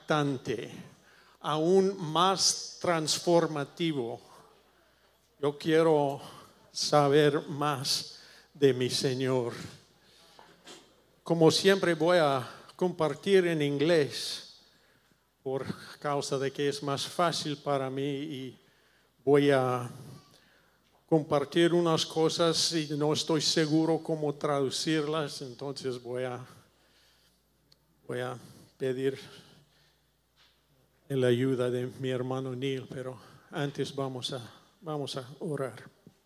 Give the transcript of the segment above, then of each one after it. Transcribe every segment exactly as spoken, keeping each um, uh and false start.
impactante, aún más transformativo. Yo quiero saber más de mi Señor. Como siempre voy a compartir en inglés por causa de que es más fácil para mí y voy a compartir unas cosas y no estoy seguro cómo traducirlas, entonces voy a, voy a pedir la ayuda de mi hermano Neil, pero antes vamos a, vamos a orar.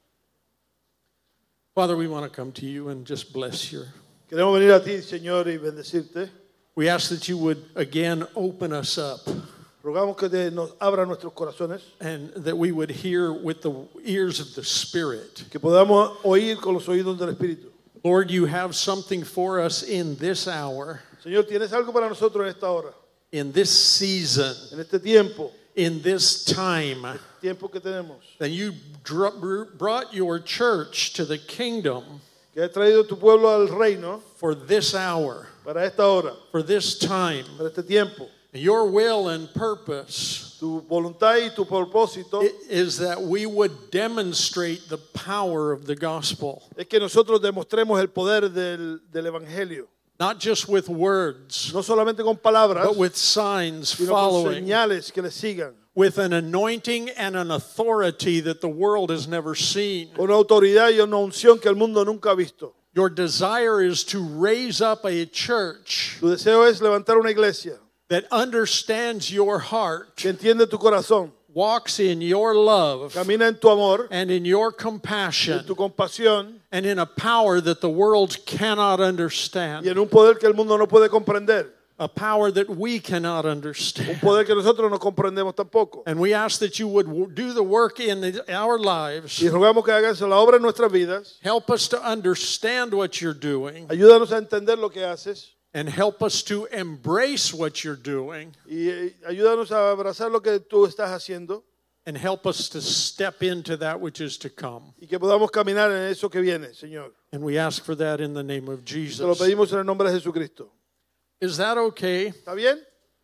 Father, we want to come to you and just bless your. Queremos venir a ti, Señor, y bendecirte. We ask that you would again open us up. Rogamos que te, nos abra nuestros corazones. And that we would hear with the ears of the Spirit. Que podamos oír con los oídos del Espíritu. Lord, you have something for us in this hour. Señor, tienes algo para nosotros en esta hora. In this season. En este tiempo. In this time. El tiempo que tenemos. That you brought your church to the kingdom. Que has traído tu pueblo al reino. For this hour. Para esta hora. For this time. Para este tiempo. Your will and purpose tu voluntad y tu propósito is that we would demonstrate the power of the gospel. Es que nosotros demostremos el poder del, del evangelio. Not just with words, no solamente con palabras, but with signs sino following, con señales que le sigan. With an anointing and an authority that the world has never seen. Con una autoridad y una unción que el mundo nunca ha visto. Your desire is to raise up a church. Tu deseo es levantar una iglesia. That understands your heart, que entiende tu corazón, walks in your love, camina en tu amor, and in your compassion, en tu compasión, and in a power that the world cannot understand, y en un poder que el mundo no puede comprender, a power that we cannot understand, un poder que nosotros no comprendemos tampoco. And we ask that you would do the work in our lives. Y rogamos que hagas la obra en nuestras vidas. Help us to understand what you're doing. Ayúdanos a entender lo que haces. And help us to embrace what you're doing. Y ayúdanos a abrazar lo que tú estás haciendo. And help us to step into that which is to come. Y que podamos caminar en eso que viene, Señor. And we ask for that in the name of Jesus. Te lo pedimos en el nombre de Jesucristo. Is that okay? ¿Está bien?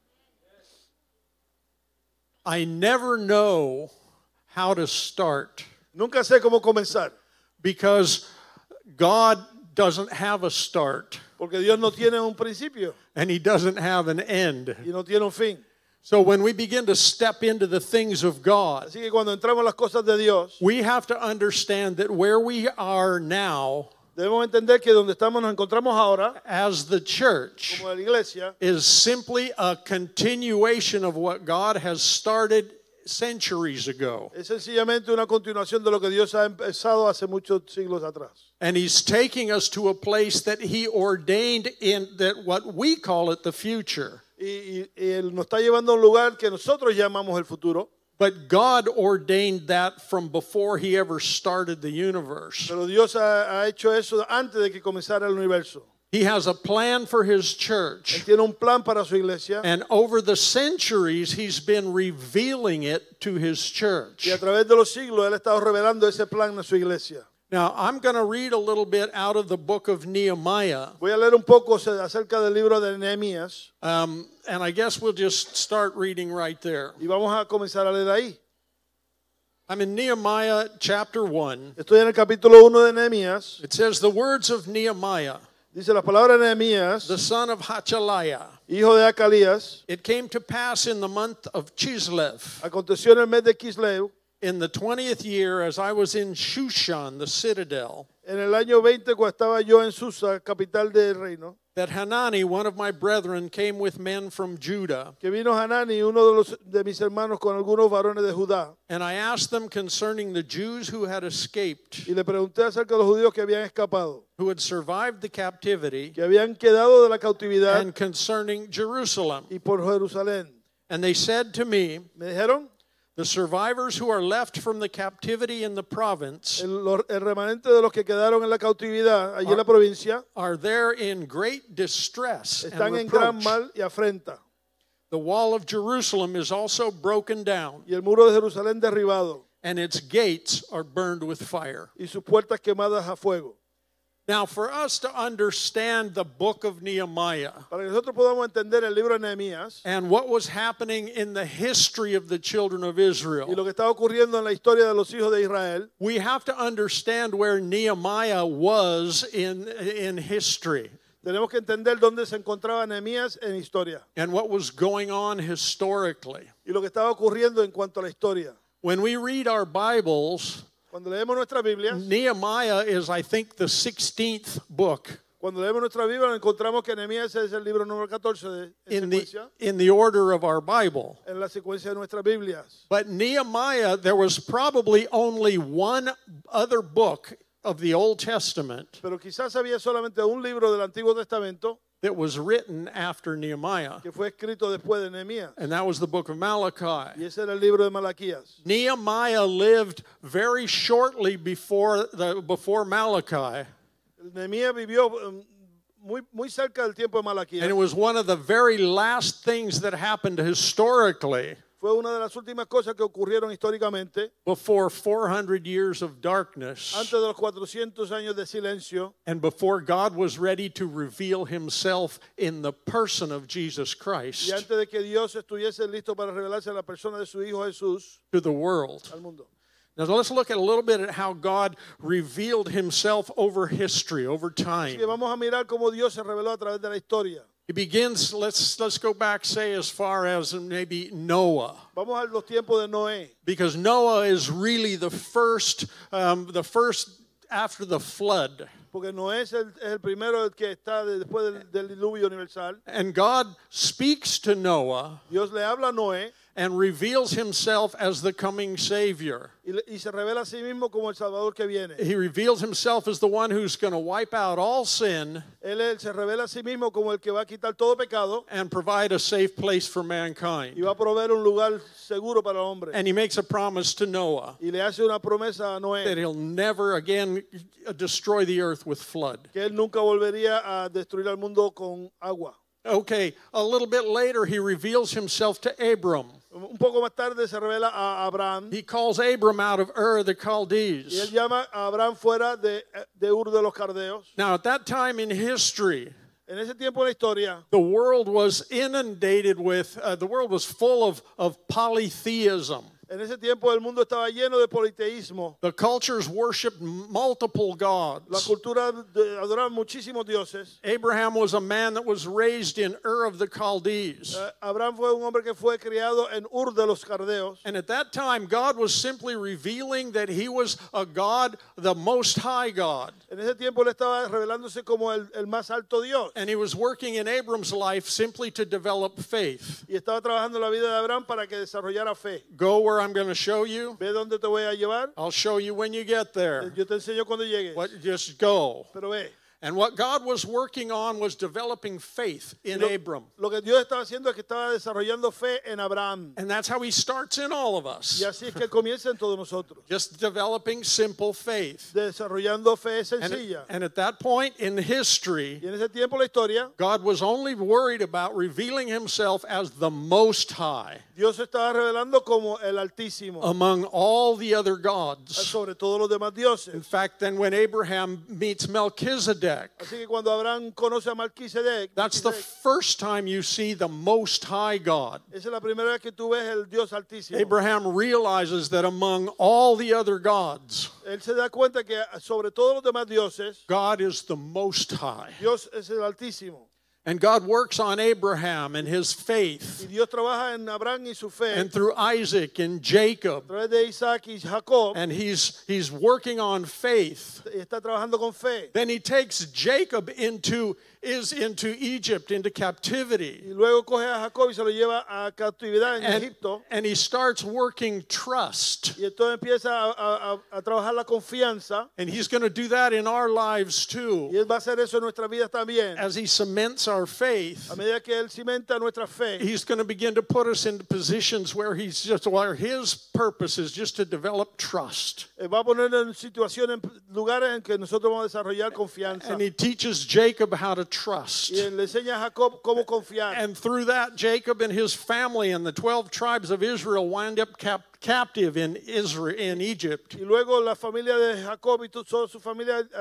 I never know how to start. Nunca sé cómo comenzar. Because God doesn't have a start. Porque Dios no tiene un principio. And he doesn't have an end. Y no tiene un fin. So when we begin to step into the things of God, así que cuando entramos en las cosas de Dios, we have to understand that where we are now, debemos entender que donde estamos nos encontramos ahora, as the church, como la iglesia, is simply a continuation of what God has started centuries ago. Es sencillamente una continuación de lo que Dios ha empezado hace muchos siglos atrás. And he's taking us to a place that he ordained in that what we call it the future. Y, y, y él nos está llevando a un lugar que nosotros llamamos el futuro. But God ordained that from before he ever started the universe. Pero Dios ha, ha hecho eso antes de que comenzara el universo. He has a plan for his church. Él tiene un plan para su iglesia. And over the centuries, he's been revealing it to his church. Y a través de los siglos, él ha estado revelando ese plan a su iglesia. Now, I'm going to read a little bit out of the book of Nehemiah. Voy a leer un poco acerca del libro de Nehemías. Um, and I guess we'll just start reading right there. Y vamos a comenzar a leer ahí. I'm in Nehemiah chapter one. Estoy en el capítulo uno de Nehemías. It says the words of Nehemiah. Dice la palabra de Nehemías, the son of Hachaliah. Hijo de Acalías. It came to pass in the month of Chislev. Aconteció en el mes de Kislev. In the twentieth year, as I was in Shushan, the citadel. En el año veinte, cuando estaba yo en Susa, capital del reino. That Hanani, one of my brethren, came with men from Judah. Que vino Hanani, uno de los de mis hermanos, con algunos varones de Judá. And I asked them concerning the Jews who had escaped. Y le pregunté acerca de los judíos que habían escapado. Who had survived the captivity. Que habían quedado de la cautividad. And concerning Jerusalem. Y por Jerusalén. And they said to me. Me dijeron. The survivors who are left from the captivity in the province el, el remanente de los que quedaron en la cautividad allí en la provincia are there in great distress están and en gran reproach. mal y afrenta. The wall of Jerusalem is also broken down. Y el muro de Jerusalén derribado. And its gates are burned with fire. Y sus puertas quemadas a fuego. Now, for us to understand the book of Nehemiah Para que nosotros podamos entender el libro de Nehemías and what was happening in the history of the children of y Israel, lo que estaba ocurriendo en la historia de los hijos de Israel, we have to understand where Nehemiah was in, in history tenemos que entender dónde se encontraba Nehemías en historia and what was going on historically. y lo que estaba ocurriendo en cuanto a la historia. When we read our Bibles, Cuando leemos nuestras Biblias, Nehemiah is, I think, the sixteenth book cuando leemos nuestra Biblia, encontramos que Nehemías es el libro número catorce de, en, in the, secuencia, in the order of our Bible. en la secuencia de nuestras Biblias. But Nehemiah, there was probably only one other book of the Old Testament Pero quizás había solamente un libro del Antiguo Testamento that was written after Nehemiah, que fue escrito después de Nehemías. and that was the book of Y Malachi. ese era el libro de Malaquías. Nehemiah lived very shortly before, the, before Malachi, Nehemías vivió um, muy, muy cerca del tiempo de Malaquías. and it was one of the very last things that happened historically Fue una de las últimas cosas que ocurrieron históricamente before four hundred years of darkness antes de los cuatrocientos años de silencio and before God was ready to reveal himself in the person of Jesus y Christ antes de que Dios estuviese listo para revelarse a la persona de su Hijo Jesús to the world. al mundo. Now let's look at a little bit at how God revealed himself over history, over Así time. que vamos a mirar cómo Dios se reveló a través de la historia. He begins, let's let's go back, say, as far as maybe Noah. Vamos a los tiempos de Noé, Because Noah is really the first, um, the first after the flood. porque Noé es el, es el primero que está de- después del, del diluvio universal. And God speaks to Noah Dios le habla a Noé and reveals himself as the coming Savior. y, le- y se revela a sí mismo como el Salvador que viene. He reveals himself as the one who's going to wipe out all sin Él, él se revela a sí mismo como el que va a quitar todo pecado and provide a safe place for y mankind. va a proveer un lugar seguro para el hombre. And he makes a promise to Noah Y le hace una promesa a that Noé he'll never again destroy the earth with flood. que él nunca volvería a destruir al mundo con agua. Okay, a little bit later, he reveals himself to Abram. Un poco más tarde se revela a Abraham He calls Abram out of Ur of the y él Chaldees. llama a Abraham fuera de, de Ur de los Cardeos. Now, at that time in history, En ese tiempo en la historia, the world was inundated with, uh, the world was full of, of polytheism. en ese tiempo el mundo estaba lleno de politeísmo. The cultures worshiped multiple La gods. cultura de- adoraba muchísimos dioses. Abraham was a man that was raised in Ur of the Chaldees. Eh, Abraham fue un hombre que fue criado en Ur de los Cardeos. And at that time, God was simply revealing that he was a God, the Most High God. En ese tiempo le estaba revelándose como el, el más alto Dios. And he was working in Abram's life simply to develop faith. Y estaba trabajando en la vida de Abraham para que desarrollara fe. Go where I'm going to show you. Ve dónde te voy a llevar. I'll show you when you get there. Yo te enseño cuando llegues. What, just go. Pero ve. And what God was working on was developing faith in Lo, Abram. lo que Dios estaba haciendo es que estaba desarrollando fe en Abraham. And that's how he starts in all of us. Y así es que comienza en todos nosotros. Just developing simple faith. Desarrollando fe And, sencilla. and at that point in history, Y en ese tiempo la historia, God was only worried about revealing himself as the Most High Dios se estaba revelando como el Altísimo. among all the other gods. Sobre todos los demás In dioses. fact, then when Abraham meets Melchizedek, Así que cuando Abraham conoce a Melquisedec, that's the first time you see the Most High God. esa es la primera vez que tú ves el Dios Altísimo. Abraham realizes that among all the other gods, Él se da cuenta que sobre todos los demás dioses, God is the Most High. Dios es el Altísimo. And God works on Abraham and his faith, Y Dios trabaja en Abraham y su fe and through Isaac and a Jacob. través de Isaac y Jacob. And he's, he's working on faith. Y está trabajando con fe. Then he takes Jacob into, is into Egypt, into captivity. Y luego coge a Jacob y se lo lleva a cautividad en And, Egipto. and he starts working trust. Y entonces empieza a, a- a- a trabajar la confianza. And he's going to do that in our lives Y too, Él va a hacer eso en nuestras vidas también. as he cements our faith. A medida que Él cimenta nuestra fe, He's going to begin to put us into positions where he's just, where his purpose is just to develop trust. Él va a poner en situaciones, en lugares en que nosotros vamos a desarrollar confianza. And he teaches Jacob how to trust. Y Él le enseña a Jacob cómo confiar. And through that, Jacob and his family and the twelve tribes of Israel wind up cap- captive in Israel, in Egypt. Y luego la familia de Jacob y toda su familia eh,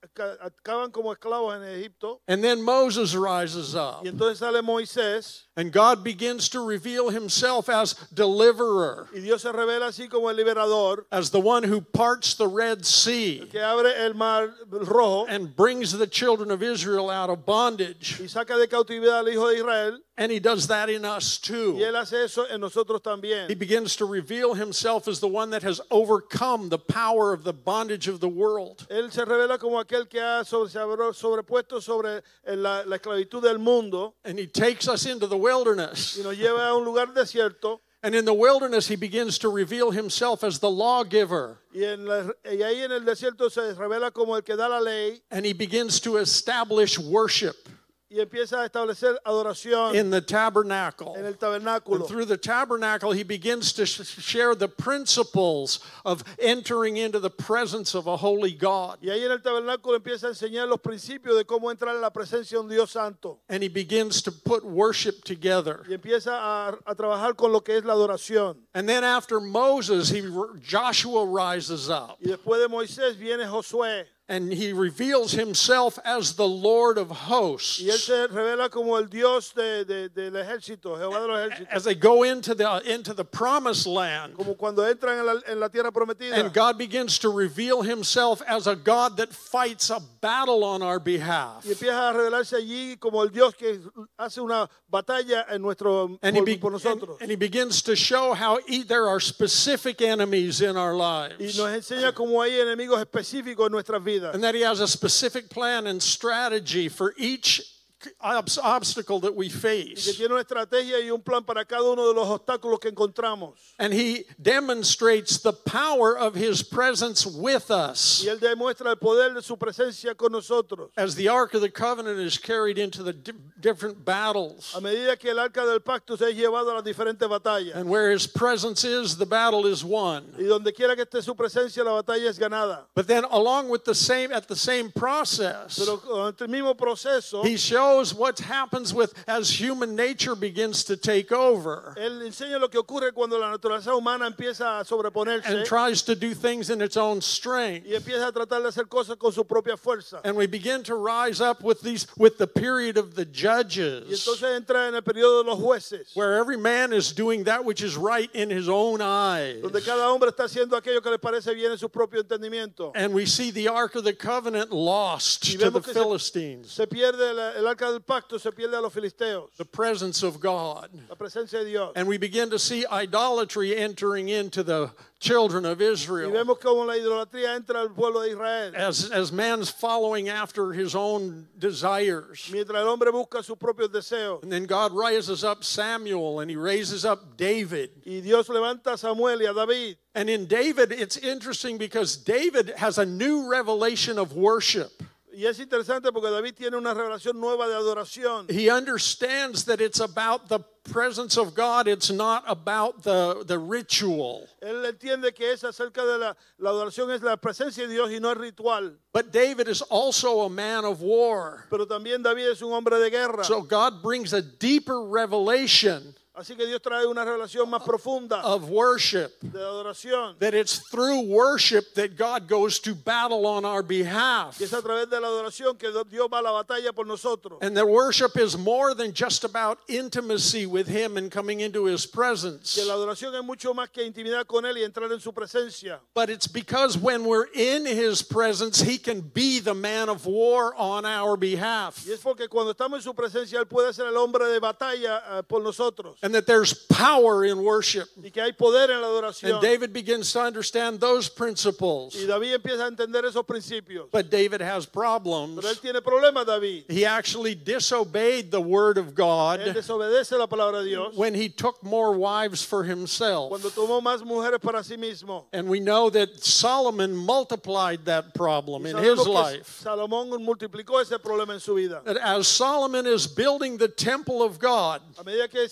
acaban como esclavos en Egipto. And then Moses rises up. Y entonces sale Moisés. And God begins to reveal himself as deliverer, Y Dios se revela así como el liberador, as the one who parts the Red Sea que abre el mar rojo and brings the children of Israel out of bondage. y saca de cautividad al hijo de Israel. And he does that in us Y too. él hace eso en nosotros también. He begins to reveal himself as the one that has overcome the power of the bondage of the world. Él se revela como aquel que ha sobre, se ha sobrepuesto sobre la, la esclavitud del mundo And he takes us into the wilderness. y nos lleva a un lugar desierto. And in the wilderness, he begins to reveal himself as the lawgiver. Y, en la, y ahí en el desierto se revela como el que da la ley And he begins to establish worship y empieza a establecer adoración in the tabernacle. en el And tabernáculo. through the tabernacle, he begins to sh- share the principles of entering into the presence of a holy God. Y ahí en el tabernáculo empieza a enseñar los principios de cómo entrar en la presencia de un Dios santo. And he begins to put worship together. Y empieza a, a trabajar con lo que es la adoración. And then after Moses, he, Joshua rises up. Y después de Moisés viene Josué. And he reveals himself as the Lord of hosts. Y él se revela como el Dios de, de, del ejército, Jehová de los ejércitos. As they go into the, into the promised land. Como cuando entran en la, en la tierra prometida. And God begins to reveal himself as a God that fights a battle on our behalf. Y empieza a revelarse allí como el Dios que hace una batalla en nuestro, And he, por, be- por and, nosotros. and he begins to show how e- there are specific enemies in our Y lives. nos enseña cómo hay enemigos específicos en nuestras vidas. And that he has a specific plan and strategy for each ob- obstacle that we Y que face. tiene una estrategia y un plan para cada uno de los obstáculos que encontramos. And he demonstrates the power of his presence with us. Y él demuestra el poder de su presencia con nosotros. As the Ark of the Covenant is carried into the di- different battles. A medida que el arca del pacto se ha llevado a las diferentes batallas. And where his presence is, the battle is won. Y donde quiera que esté su presencia, la batalla es ganada. But then along with the same, at the same process, Pero durante el mismo proceso, he shows what happens with as human nature begins to take over él enseña lo que ocurre cuando la naturaleza humana empieza a sobreponerse and tries to do things in its own strength. y empieza a tratar de hacer cosas con su propia fuerza. And we begin to rise up with these with the period of the Y judges, entonces entra en el periodo de los jueces, where every man is doing that which is right in his own eyes. donde cada hombre está haciendo aquello que le parece bien en su propio entendimiento. And we see the Ark of the Covenant lost Y to the vemos que se- Philistines, Se pierde la- el arca del pacto, se pierde a los filisteos, the presence of God. la presencia de Dios. And we begin to see idolatry entering into the children of Y Israel vemos cómo la idolatría entra al pueblo de Israel. as, as man's following after his own desires. Mientras el hombre busca sus propios deseos. And then God raises up Samuel and he raises up David. Y Dios levanta a Samuel y a David. And in David, it's interesting because David has a new revelation of worship. Y es interesante porque David tiene una revelación nueva de adoración. He understands that it's about the presence of God, it's not about the, the ritual. Él entiende que es acerca de la, la adoración, es la presencia de Dios y no es ritual. But David is also a man of war. Pero también David es un hombre de guerra. So God brings a deeper revelation Así que Dios trae una revelación más profunda of worship. de adoración. That it's through worship that God goes to battle on our behalf. Y es a través de la adoración que Dios va a la batalla por nosotros. And the worship is more than just about intimacy with Him and coming into His presence. Que la adoración es mucho más que intimidad con Él y entrar en su presencia. But it's because when we're in His presence, He can be the man of war on our behalf. Y es porque cuando estamos en su presencia, Él puede ser el hombre de batalla uh, por nosotros. And that there's power in worship. Y que hay poder en la adoración. And David begins to understand those principles. Y David empieza a entender esos principios. But David has problems. Pero él tiene problemas, David. He actually disobeyed the word of Él God desobedece la palabra de Dios when he took more wives for himself. cuando tomó más mujeres para sí mismo. And we know that Solomon multiplied that problem Y in sabemos his que life. Salomón multiplicó ese problema en su vida. That as Solomon is building the temple of God, A medida que Salomón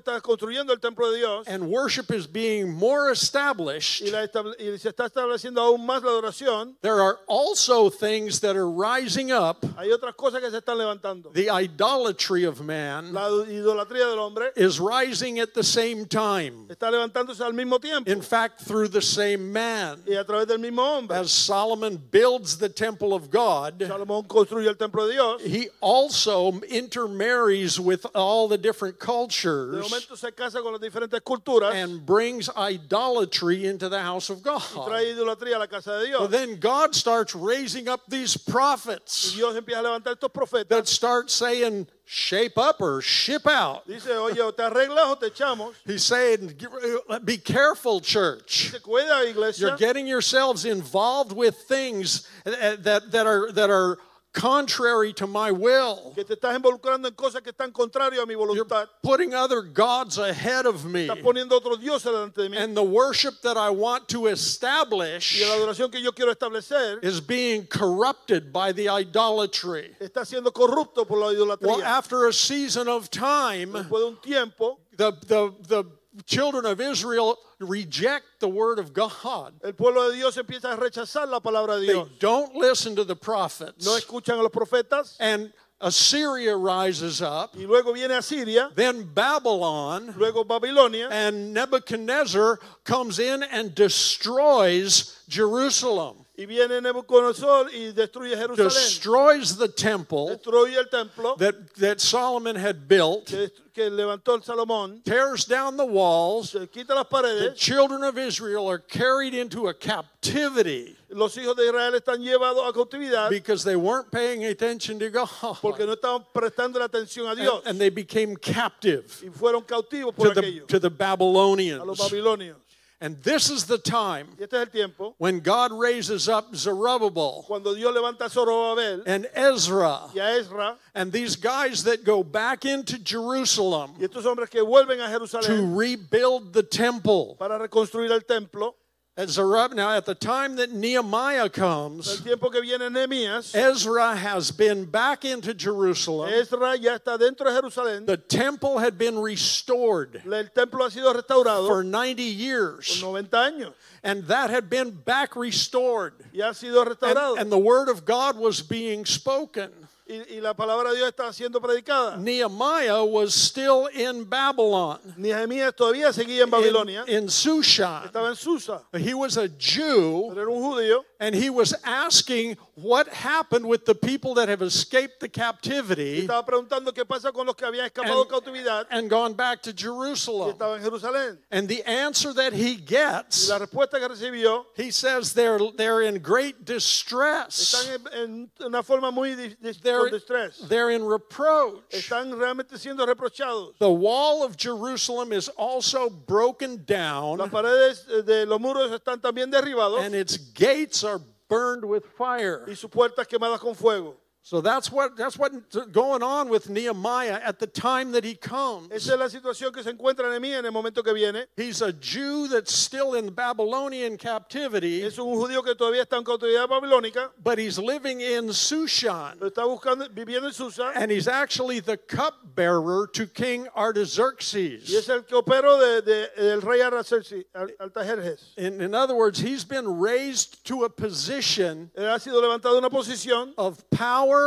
está construyendo el templo de Dios and worship is being more established, y, la estable- y se está estableciendo aún más la adoración, there are also things that are rising up. hay otras cosas que se están levantando. The idolatry of man La idolatría del hombre is rising at the same time. está levantándose al mismo tiempo In fact, through the same man. y a través del mismo hombre. As Solomon builds the temple of God, Salomón construye el templo de Dios. he also intermarries with all the different De cultures momento se casa con las diferentes culturas and brings idolatry into the house of y God. trae idolatría a la casa de Well, Dios. then God starts raising up these Y prophets Dios empieza a levantar estos profetas. that start saying, shape up or ship out. Dice, oye, o te arreglas o te echamos. He's saying, be careful, church. Dice, cuida, iglesia. You're getting yourselves involved with things that, that, are, that are contrary to my will. Que te estás involucrando en cosas que están contrarias a mi You're voluntad. putting other gods ahead of me. Estás poniendo otros dioses delante de mí. And the worship that I want to Y establish la adoración que yo quiero establecer is being corrupted by the idolatry. está siendo corrupto por la Well, idolatría. after a season of time, Después de un tiempo, the, the, the children of Israel reject the word of God. el pueblo de Dios empieza a rechazar la palabra de They Dios. don't listen to the prophets. No escuchan a los profetas. And Assyria rises up, Y luego viene Asiria, then Babylon, luego Babilonia. and Nebuchadnezzar comes in and destroys Jerusalem, Y viene Nabucodonosor y destruye Jerusalén. destroys the temple Destruye el templo that, that Solomon had built, que, que levantó el Salomón. tears down the walls. Se quita las The paredes. children of Israel are carried into a captivity Los hijos de Israel están llevados a cautividad because they weren't paying attention to porque God. no estaban prestando la atención a And, Dios. and they became captive Y fueron cautivos por to the, aquello. to the A los Babylonians. babilonios. And this is the time Y este es el tiempo when God raises up Zerubbabel cuando Dios levanta a Zorobabel and Ezra y a Ezra and these guys that go back into Jerusalem y estos hombres que vuelven a to Jerusalén rebuild the temple. para reconstruir el templo. And Zerubbabel, now, at the time that Nehemiah El comes, tiempo que viene Nehemías, Ezra has been back into Jerusalem. Ezra ya está dentro de Jerusalén. The temple had been restored El templo ha sido restaurado for ninety por years, noventa años and that had been back restored. y ha sido And, restaurado. and the word of God was being spoken. Y, y la palabra de Dios está siendo predicada. Nehemiah was still in Babylon, Nehemías todavía seguía en Babilonia. in, in Shushan. Estaba en Susa. He was a Jew, Pero era un judío. and he was asking what happened with the people that have escaped the captivity Estaba preguntando qué pasa con los que habían escapado de cautividad and gone back to y Jerusalem. estaban en Jerusalén. And the answer that he Y gets, la respuesta que recibió, he says they're, they're in great distress. están en, en una forma muy dis- dis- They're, con distrés. they're in reproach. Están realmente siendo reprochados. The wall of Jerusalem is also broken Las down, paredes de los muros están también derribados and its gates are burned with fire. y sus puertas quemadas con fuego. So that's what that's what's going on with Nehemiah at the time that he comes. Esa es la situación que se encuentra Nehemías en el momento que viene. He's a Jew that's still in Babylonian captivity, Es un judío que todavía está en cautividad babilónica, but he's living in Shushan. pero está buscando, viviendo en Susa, And he's actually the cupbearer to King Artaxerxes. y es el copero de, de- del rey Artaxerxes, Ar- Artajerjes. In, in other words, he's been raised to a position Él ha sido levantado en una posición of power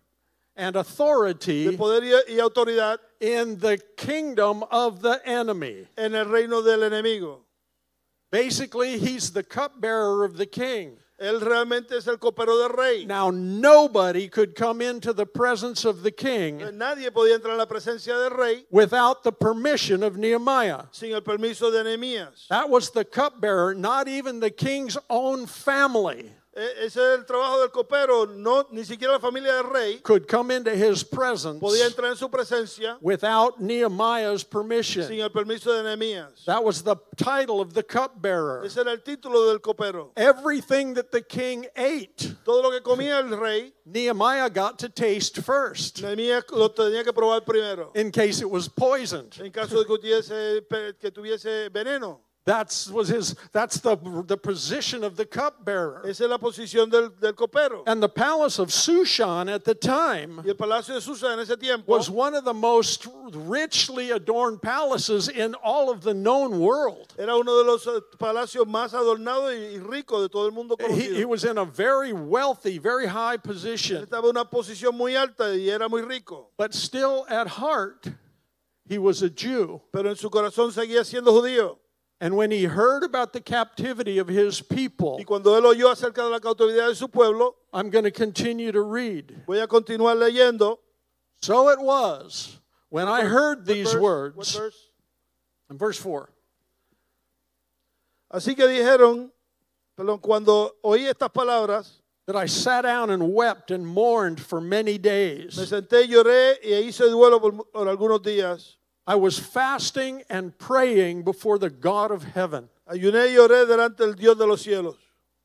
and de authority poder y, y autoridad in the kingdom of the enemy. en el reino del enemigo. Basically, he's the cupbearer of the king. Él realmente es el copero del rey. Now, nobody could come into the presence of the king Nadie podía entrar en la presencia del rey without the permission of Nehemiah. sin el permiso de Nehemías. That was the cupbearer, not even the king's own family E- Ese es el trabajo del copero. No, ni siquiera la familia del rey could come into his presence podía entrar en su presencia without Nehemiah's permission. sin el permiso de Nehemías. That was the title of the cupbearer. Ese era el título del copero. Everything that the king ate, Todo lo que comía el rey, Nehemiah got to taste first Nehemías lo tenía que probar primero, in case it was poisoned. en caso de que tuviese, pe- que tuviese veneno. That's was his. That's the the position of the cupbearer. Esa es la posición del, del copero. And the palace of Shushan at the time Y el palacio de Susa en ese tiempo was one of the most richly adorned palaces in all of the known world. era uno de los palacios más adornados y, y ricos de todo el mundo He, conocido. he was in a very wealthy, very high Él position, estaba en una posición muy alta y era muy rico. but still at heart, he was a Jew. Pero en su corazón seguía siendo judío. And when he heard about the captivity of his people, Y cuando él oyó acerca de la cautividad de su pueblo, I'm going to continue to read. voy a continuar leyendo. So it was when I heard these What verse? words, What verse? in verse four, Así que dijeron, perdón, cuando oí estas palabras, that I sat down and wept and mourned for many me days. senté y lloré y hice duelo por, por algunos días. I was fasting and praying before the God of heaven. Ayuné y oré delante del Dios de los cielos.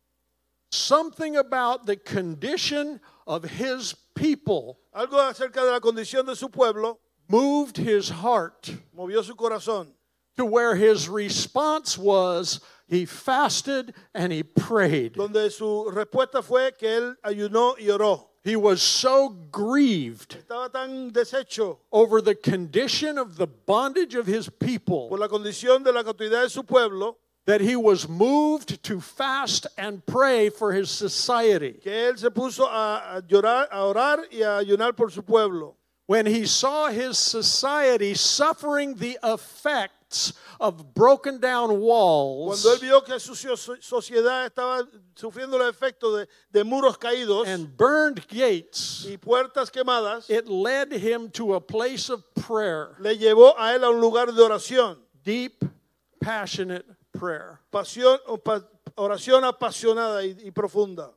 Something about the condition of his people Algo acerca de la condición de su pueblo moved his heart movió su corazón, to where his response was he fasted and he prayed. donde su respuesta fue que él ayunó y oró. He was so grieved Estaba tan deshecho over the condition of the bondage of his people por la condición de la cautividad de su pueblo that he was moved to fast and pray for his society. que él se puso a, a llorar, a orar y a ayunar por su pueblo. When he saw his society suffering the effects of broken down walls Cuando él vio que su so- sociedad estaba sufriendo los efectos de, de muros caídos and burned gates, y puertas quemadas, it led him to a place of prayer, le llevó a él a un lugar de oración, deep, passionate prayer. pasión, o pa- oración apasionada y, y profunda.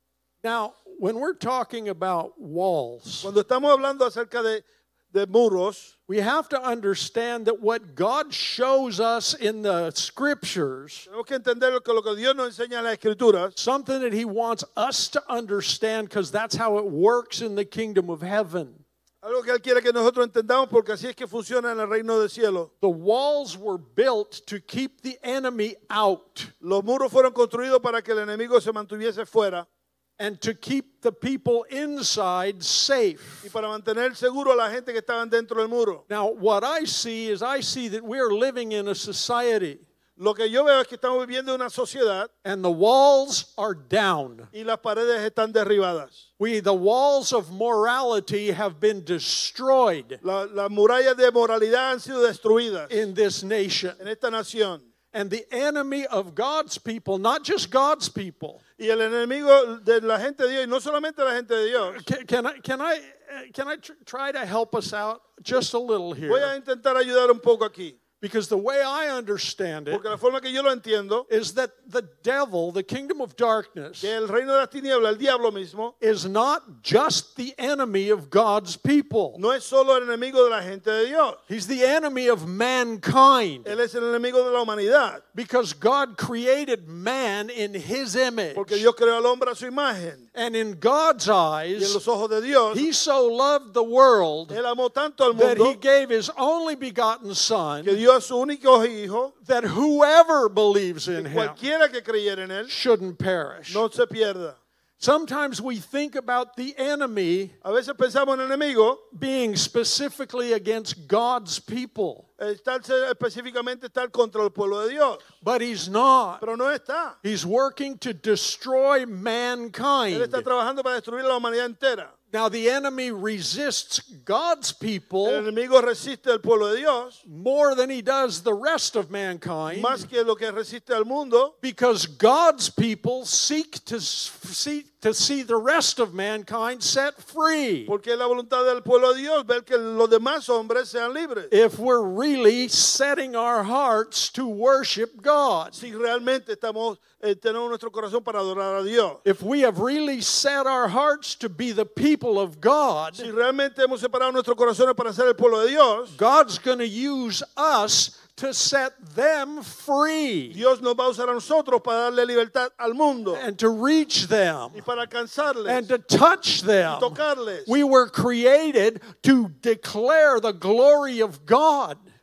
Now, when we're talking about walls, Cuando estamos hablando acerca de, de muros, we have to understand that what God shows us in the scriptures, tenemos que entender lo que, lo que Dios nos enseña en las Escrituras, something that he wants us to understand because that's how it works in the kingdom of heaven. algo que Él quiere que nosotros entendamos porque así es que funciona en el reino del cielo. The walls were built to keep the enemy out Los muros fueron construidos para que el enemigo se mantuviese fuera and to keep the people inside safe. y para mantener seguro a la gente que estaban dentro del muro. Now, what I see is I see that we are living in a society Lo que yo veo es que estamos viviendo en una sociedad and the walls are down. y las paredes están derribadas. We, the walls of morality have been destroyed La- Las murallas de moralidad han sido destruidas in this nation. en esta nación. And the enemy of God's people, not just God's people. Y el enemigo de la gente de Dios, y no solamente la gente de Dios, Can, can I, can I, uh, can I tr- try to help us out just a little voy a here? intentar ayudar un poco aquí. Because the way I understand it Porque la forma que yo lo entiendo, is that the devil, the kingdom of darkness, que el reino de las tinieblas, el diablo mismo, is not just the enemy of God's people. no es solo el enemigo de la gente de Dios. He's the enemy of mankind. Él es el enemigo de la humanidad. Because God created man in his image. Porque Dios creó al hombre a su imagen. And in God's Y en eyes, los ojos de Dios, he so loved the world Él amó tanto al that he mundo gave his only begotten Son, que dio a su único hijo, that whoever believes in him cualquiera que creyera en Él, shouldn't perish. no se pierda. Sometimes we think about the enemy A veces pensamos en el enemigo, being specifically against God's people, estar específicamente estar contra el pueblo de Dios, but he's not. pero no está. He's working to destroy Él mankind. está trabajando para destruir la humanidad entera. Now, the enemy resists God's El people enemigo resiste al pueblo de Dios more than he does the rest of mankind más que lo que resiste al mundo, because God's people seek to see, to see the rest of mankind set free. porque es la voluntad del pueblo de Dios ver que los demás hombres sean libres. If we're really setting our hearts to worship God, Si realmente estamos eh, tenemos nuestro corazón para adorar a Dios. if we have really set our hearts to be the people of God, Si realmente hemos separado nuestros corazones para ser el pueblo de Dios, God's going to use us to set them free Dios nos va a usar a nosotros para darle libertad al mundo and to reach them y para alcanzarles and to touch y them. tocarles. We were created to declare the glory of God.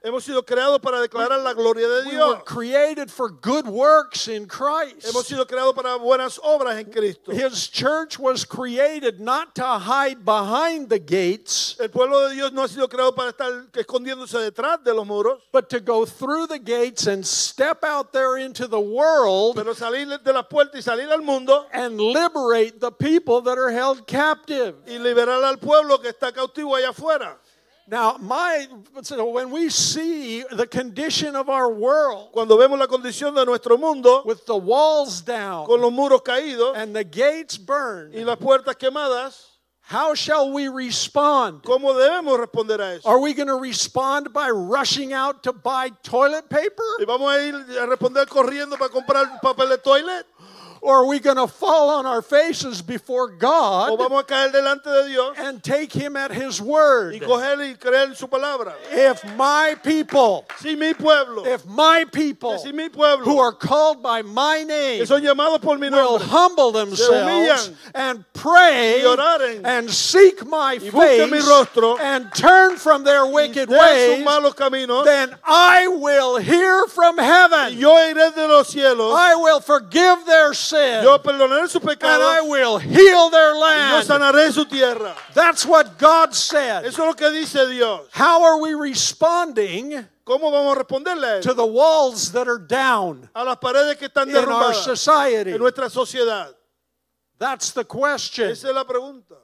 Hemos sido creados para declarar la gloria de We were Dios. created for good works in Christ. Hemos sido creados para buenas obras en Cristo. His church was created not to hide behind the gates, El pueblo de Dios no ha sido creado para estar escondiéndose detrás de los muros, but to go through the gates and step out there into the world pero salir de la puerta y salir al mundo and liberate the people that are held captive. y liberar al pueblo que está cautivo allá afuera. Now, my so when we see the condition of our world Cuando vemos la condición de nuestro mundo, with the walls down con los muros caídos and the gates burned, y las puertas quemadas, how shall we respond? ¿cómo debemos responder a eso? Are we going to respond by rushing out to buy toilet paper? ¿Y vamos a ir a responder corriendo para comprar papel de toilet? Or are we going to fall on our faces before ¿O God vamos a caer delante de Dios and take Him at His word? y coger y creer en su palabra? If my people, Si mi pueblo, if my people si mi who pueblo, are called by my name que son llamados por mi will nombre, humble themselves humillan and pray y oraren and seek my y busquen mi face rostro and turn from their y wicked de sus ways, malos caminos, then I will hear from y heaven. yo iré de los cielos, I will forgive their sin yo perdonaré sus and I pecados will heal their y yo land. sanaré su tierra. That's what God said. Eso es lo que dice Dios. How are we responding ¿Cómo vamos a responderle a to él? the walls that are down A las paredes que están in our derrumbadas society? en nuestra sociedad. That's the question. Esa es la pregunta.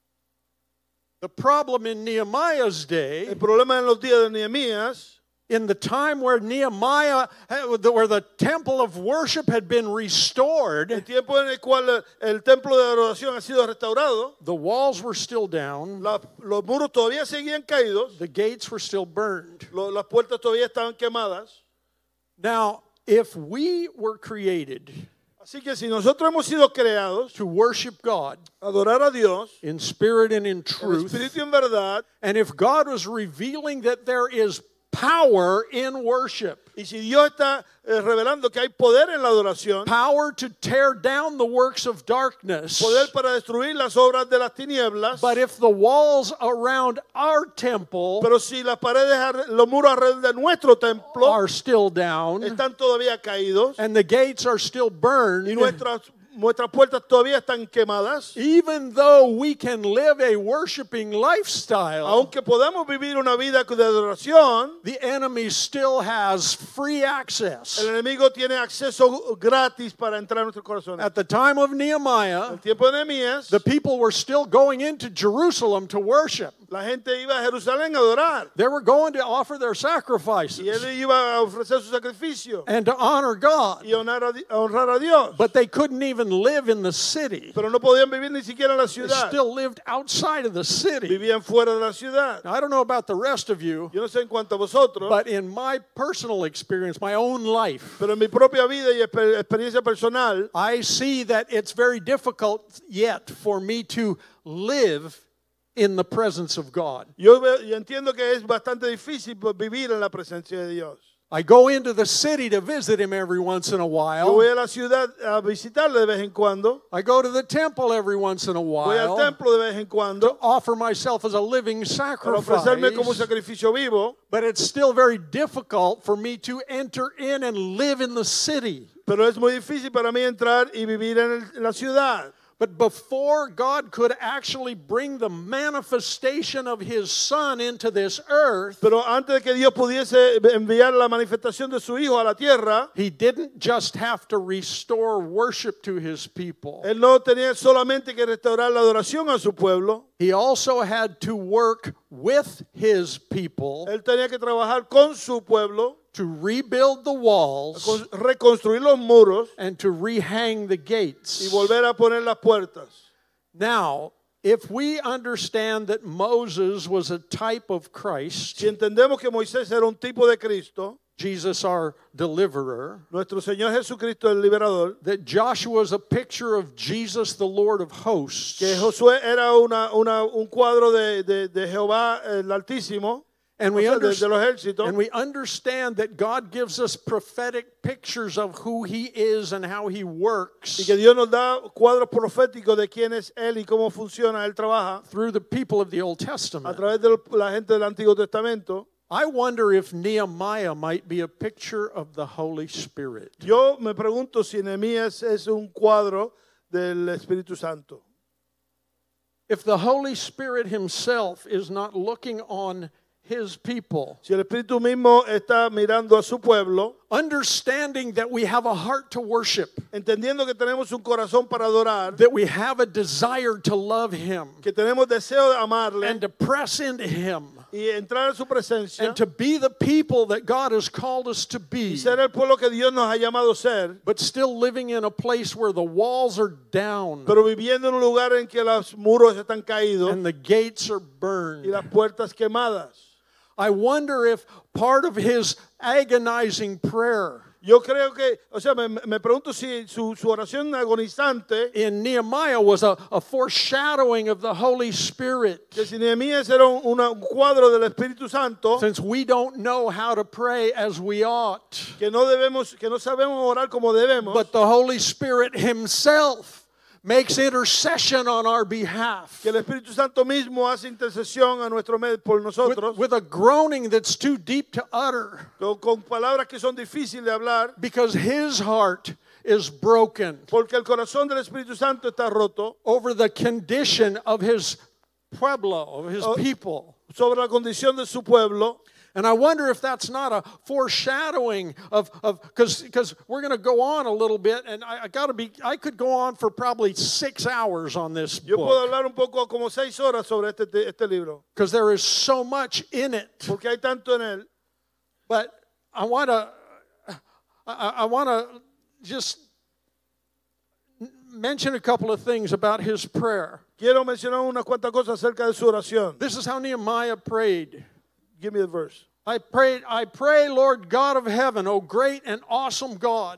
The problem in Nehemiah's day, El problema en los días de Nehemías, in the time where Nehemiah, where the temple of worship had been el restored, tiempo en el cual el templo de adoración ha sido restaurado, the walls were still down, la- los muros todavía seguían caídos, the gates were still burned. lo- las puertas todavía estaban quemadas. Now, if we were created Así que si nosotros hemos sido creados to worship God a adorar a Dios in spirit and in en truth, espíritu y en verdad, and if God was revealing that there is power in worship, y si Dios está eh, revelando que hay poder en la adoración, power to tear down the works of darkness, poder para destruir las obras de las tinieblas, but if the walls around our temple pero si las paredes, alre- los muros alrededor de nuestro templo are still down están todavía caídos and the gates are still burned, y nuestras, nuestras puertas todavía están quemadas, even though we can live a worshiping lifestyle, aunque podamos vivir una vida de adoración, the enemy still has free access. el enemigo tiene acceso gratis para entrar a nuestros corazones. At the time of En Nehemiah, el tiempo de Nehemías, the people were still going into Jerusalem to worship. la gente iba a Jerusalén a adorar They were going to offer their y sacrifices él iba a ofrecer su sacrificio and to honor God, y honrar a, Di- a honrar a Dios, but they couldn't even live in the city. pero no podían vivir ni siquiera en la They ciudad, still lived outside of the city. vivían fuera de la ciudad. Now, I don't know about the rest of you, Yo no sé en cuanto a vosotros, but in my personal experience, my own life, pero en mi propia vida y exper- experiencia personal, I see that it's very difficult yet for me to live in the presence of God. yo, ve- yo entiendo que es bastante difícil pues, vivir en la presencia de Dios. I go into the city to visit him every once in a Yo while. voy a la ciudad a visitarle de vez en cuando, I go to the temple every once in a voy al while templo de vez en to cuando offer myself as a living para ofrecerme como un sacrifice. sacrificio vivo, But it's still very difficult for me to enter in and live in the city. pero es muy difícil para mí entrar y vivir en, el- en la ciudad. But before God could actually bring the manifestation of His Son into this earth, Pero antes de que Dios pudiese enviar la manifestación de su Hijo a la tierra, He didn't just have to restore worship to His people. Él no tenía solamente que restaurar la adoración a su pueblo, He also had to work with His people Él tenía que trabajar con su pueblo, to rebuild the walls con- reconstruir los muros and to rehang the y gates. volver a poner las puertas. Now, if we understand that Moses was a type of Christ, Si entendemos que Moisés era un tipo de Cristo, Jesus our deliverer, nuestro Señor Jesucristo el liberador, that Joshua is a picture of Jesus the Lord of hosts, que Josué era una, una, un cuadro de, de, de Jehová el Altísimo, and o we, sea, de, under- de los ejércitos, and we understand that God gives us prophetic pictures of who He is and how He y works que Dios nos da cuadros proféticos de quién es Él y cómo funciona, Él trabaja through the people of the Old a Testament. través de la gente del Antiguo Testamento. I wonder if Nehemiah might be a picture of the Holy Spirit. Yo me pregunto si Nehemías es un cuadro del Espíritu Santo. If the Holy Spirit himself is not looking on his people, Si el Espíritu mismo está mirando a su pueblo, understanding that we have a heart to worship, entendiendo que tenemos un corazón para adorar, that we have a desire to love him que tenemos deseo de amarle and to press into him y entrar en su presencia and to be the people that God has called us to y be, ser el pueblo que Dios nos ha llamado a ser, but still living in a place where the walls are down pero viviendo en un lugar en que los muros están caídos and the gates are y burned. las puertas quemadas. I wonder if part of his agonizing prayer Yo creo que, o sea, me, me pregunto si su, su oración agonizante, in Nehemiah was a, a foreshadowing of the Holy Spirit. que si Nehemías era un, una- un cuadro del Espíritu Santo, Since we don't know how to pray as we ought, que no debemos, que no sabemos orar como debemos, but the Holy Spirit himself makes intercession on our behalf que el Espíritu Santo mismo hace intercesión a nuestro medio por with, nosotros, with a groaning that's too deep to utter con, con palabras que son difíciles de hablar, because his heart is broken porque el corazón del Espíritu Santo está roto over the condition of his pueblo, of his Oh. people. sobre la condición de su pueblo. And I wonder if that's not a foreshadowing of of because because we're going to go on a little bit, and I, I got to be I could go on for probably six hours on this Yo puedo book hablar un poco como seis horas sobre este, este libro, because there is so much in it. porque hay tanto en él. But I want to I, I want to just mention a couple of things about his prayer. Quiero mencionar unas cuantas cosas acerca de su oración. This is how Nehemiah prayed. Give me the verse. I prayed, I pray, Lord God of heaven, O great and awesome God,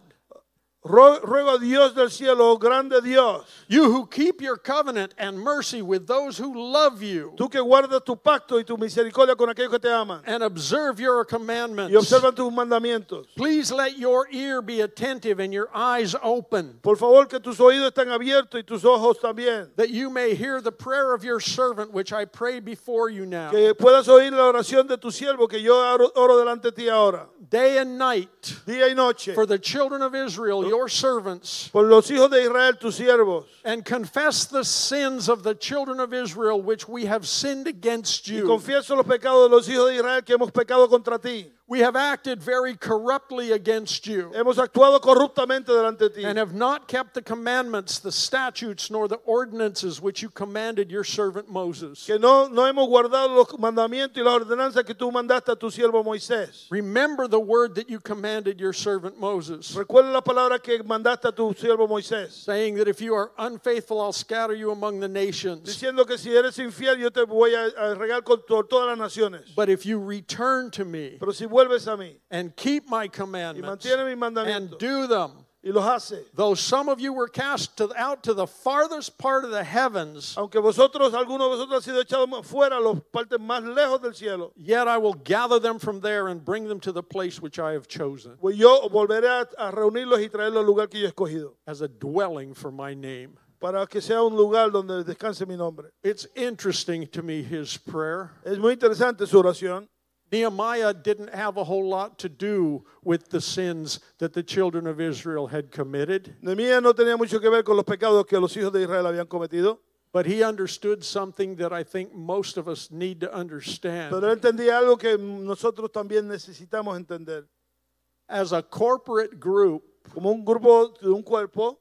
Ro- Ruego a Dios del cielo, oh grande Dios, you who keep your covenant and mercy with those who love you tú que guardas tu pacto y tu misericordia con aquellos que te aman and observe your y commandments. observan tus mandamientos. Please let your ear be attentive and your eyes open, Por favor, que tus oídos estén abiertos y tus ojos también, that you may hear the prayer of your servant, which I pray before you now, que puedas oír la oración de tu siervo que yo oro, oro delante de ti ahora, day and night, día y noche, for the children of Israel, your servants, por los hijos de Israel, tus siervos, and confess the sins of the children of Israel which we have sinned against y you. confieso los pecados de los hijos de Israel que hemos pecado contra ti. We have acted very corruptly against you, Hemos actuado corruptamente delante de ti and have not kept the commandments, the statutes, nor the ordinances which you commanded your servant Moses. que no, no hemos guardado los mandamientos y las ordenanzas que tú mandaste a tu siervo Moisés. Remember the word that you commanded your servant Moses, Recuerda la palabra que mandaste a tu siervo Moisés, saying that if you are unfaithful, I'll scatter you among the nations. diciendo que si eres infiel yo te voy a, a regar con to- todas las naciones. But if you return to me Pero si vuelves a mí and keep my y commandments mantienes mis and mandamientos do them, y los haces, though some of you were cast to, out to the farthest part of the heavens, aunque vosotros, algunos de vosotros han sido echados fuera a las partes más lejos del cielo, yet I will gather them from there and bring them to the place which I have chosen pues yo volveré a, a reunirlos y traerlos al lugar que yo he escogido, as a dwelling for my name. para que sea un lugar donde descanse mi nombre. It's interesting to me, his prayer. Es muy interesante su oración. Nehemiah didn't have a whole lot to do with the sins that the children of Israel had committed, Nehemías no tenía mucho que ver con los pecados que los hijos de Israel habían cometido, but he understood something that I think most of us need to understand. pero él entendía algo que nosotros también necesitamos entender. As a corporate group, Como un grupo de un cuerpo,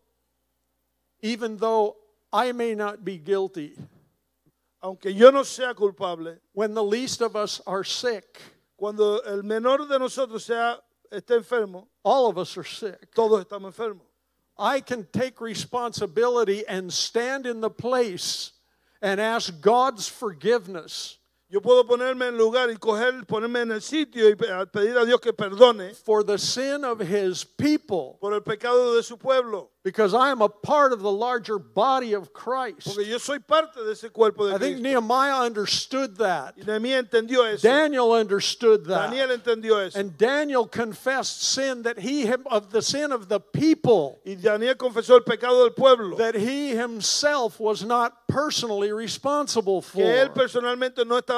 even though I may not be guilty, aunque yo no sea culpable, when the least of us are sick, cuando el menor de nosotros sea, esté enfermo, all of us are sick. todos estamos enfermos. I can take responsibility and stand in the place and ask God's forgiveness Yo puedo ponerme en lugar y coger, ponerme en el sitio y pe- a pedir a Dios que perdone for the sin of his people, por el pecado de su pueblo, because I am a part of the larger body of Christ. porque yo soy parte de ese cuerpo de I think Cristo. Nehemiah understood that. Y Nehemías entendió eso. Daniel understood Daniel that. entendió eso. And Daniel confessed sin that he him- of the sin of the people, Y Daniel confesó el pecado del pueblo, that he himself was not personally responsible que él for. personalmente no estaba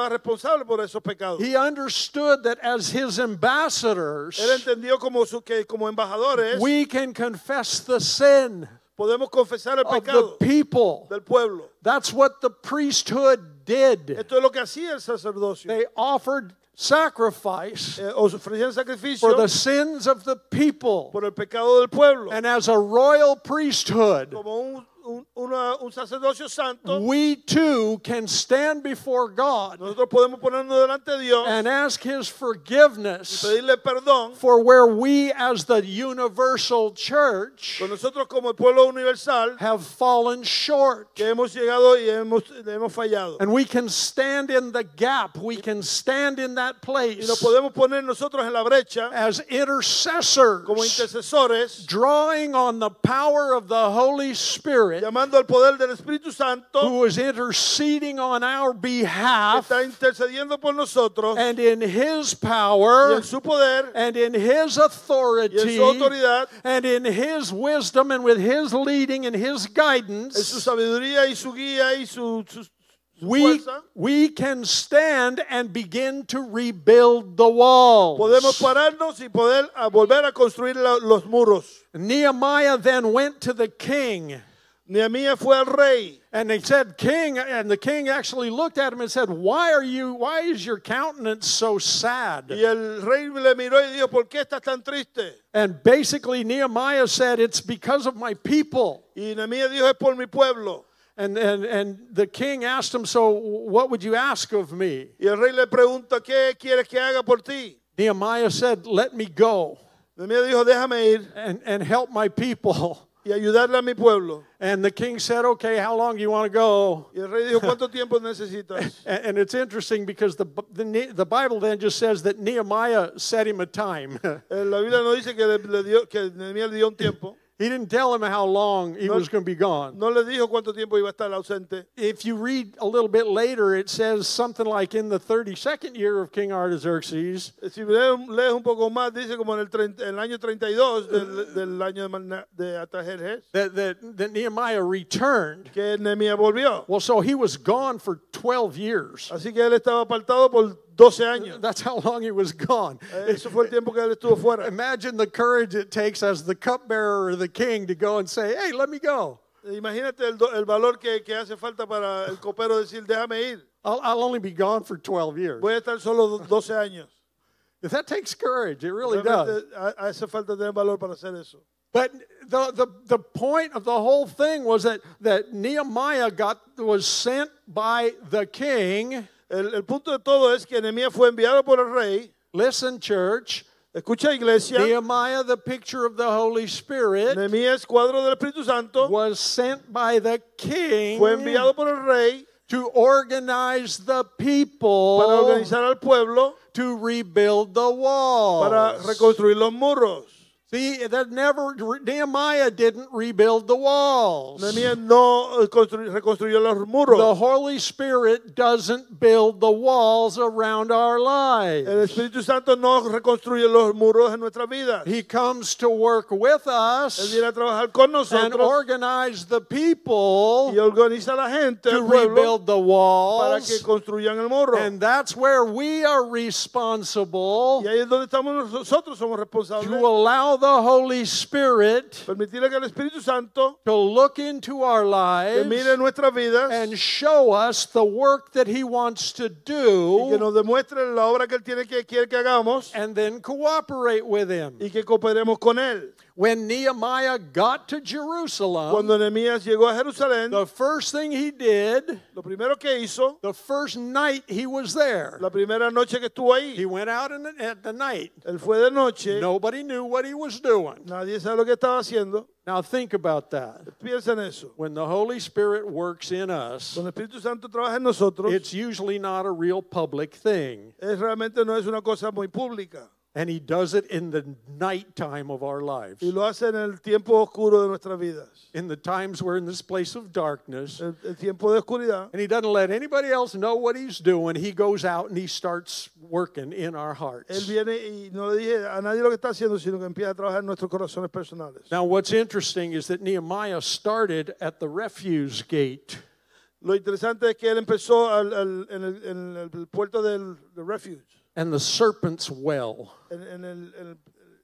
estaba responsable por esos pecados. He understood that as his ambassadors, Él entendió como, su, que como embajadores we can confess the sin podemos confesar el of the pecado people. del pueblo. That's what the priesthood did. Esto es lo que hacía el sacerdocio. They offered sacrifice Eh, ofrecían sacrificio for the sins of the people. por el pecado del pueblo. And as a royal priesthood, Como un, un, una, un sacerdocio santo, we too can stand before God nosotros podemos ponernos delante de Dios and ask his y forgiveness pedirle perdón. for where we as the universal church Con nosotros como el pueblo universal have fallen short. que hemos llegado y hemos, hemos fallado. And we can stand in the gap. We can stand in that Y nos place podemos poner nosotros en la brecha as intercessors, como intercesores, drawing on the power of the Holy Spirit, llamando al poder del Espíritu Santo who is interceding on our que behalf, está intercediendo por nosotros and in his y power, en su poder and in his y en authority, su autoridad, and in his wisdom, and with his leading and his en su guidance, sabiduría y su guía y su, su, su we, fuerza, we can stand and begin to rebuild the walls. podemos pararnos y poder a volver a construir la, los muros. Nehemiah then went to the king. Nehemías fue al rey And they said, King, and the king actually looked at him and said, Why are you, why is your countenance so sad? y el rey le miró y dijo, ¿por qué estás tan triste? And basically Nehemiah said, It's because of my people. Y Nehemías dijo, es por mi pueblo. And, and, and the king asked him, So what would you ask of me? Y el rey le pregunta, ¿qué quieres que haga por ti? Nehemiah said, Let me go Nehemías dijo, déjame ir and, and help my people. y ayudarle a mi pueblo. And the king said, Okay, how long do you want to go? Y el rey dijo, ¿cuánto tiempo necesitas? And, and it's interesting because the, the, the Bible then just says that Nehemiah set him a time. Eh, La Biblia no dice que, le, le dio, que Nehemías le dio un tiempo. He didn't tell him how long he No- was going to be gone. No le dijo cuánto tiempo iba a estar ausente. If you read a little bit later, it says something like in the thirty-second year of King Artaxerxes, Eh, Si lees, lees un poco más, dice como en el, treinta, el año treinta y dos del, del año de, Malna- de Artajerjes, that, that, that Nehemiah returned. que Nehemías volvió. Well, so he was gone for twelve years. Así que él estaba apartado por doce años. That's how long he was gone. Eh, Eso fue el tiempo que él estuvo fuera. Imagine the courage it takes as the cupbearer or the king to go and say, Hey, let me go. Imagínate el, do- el valor que, que hace falta para el copero decir, déjame ir. I'll, I'll only be gone for twelve years. Voy a estar solo do- doce años. That takes courage. It really does. Realmente ha- hace falta tener valor para hacer eso. But the, the, the point of the whole thing was that, that Nehemiah got, was sent by the king. El, el punto de todo es que Nehemías fue enviado por el rey. Listen, church. Escucha, iglesia. Nehemiah, the picture of the Holy Spirit, Nehemías, cuadro del Espíritu Santo, was sent by the king fue enviado por el rey to organize the para people organizar al pueblo, to rebuild the walls. para reconstruir los muros. See, that never, Nehemiah didn't rebuild the walls. Nehemías no eh, constru- reconstruyó los The muros. Holy Spirit doesn't build the walls around our lives. El Espíritu Santo no reconstruye los muros en nuestra vida. He comes to work with Él us viene a trabajar con and nosotros organize the people y organiza a la gente, to el pueblo, rebuild the para que walls. construyan el muro. And that's where we are responsible Y ahí es donde estamos nosotros, somos to responsables. allow the Holy Spirit Permitirle que el Espíritu Santo to look into our que lives mire nuestras vidas and show us the work that He wants to y que do, nos demuestre la obra que Él tiene que quiere que hagamos and then cooperate with Him. y que cooperemos con Él. When Nehemiah got to Jerusalem, Cuando Nehemías llegó a Jerusalén, the first thing he did, lo primero que hizo, the first night he was there, la primera noche que estuvo he ahí, went out in the, at the night. él fue de noche, Nobody knew what he was doing. nadie sabe lo que estaba haciendo. Now think about that. Piensa en eso. When the Holy Spirit works in us, Cuando el Espíritu Santo trabaja en nosotros, it's usually not a real public thing. es realmente no es una cosa muy pública. And he does it in the nighttime of our lives. Y lo hace en el tiempo oscuro de nuestras vidas. In the times we're in this place of darkness. El, el tiempo de oscuridad. And he doesn't let anybody else know what he's doing. He goes out and he starts working in our Él hearts. viene y no le dije a nadie lo que está haciendo, sino que empieza a trabajar en nuestros corazones personales. Now what's interesting is that Nehemiah started at the refuse gate. Lo interesante es que él empezó al, al, en, el, en el puerto del, del refuge, and the serpent's well. en, en el, el,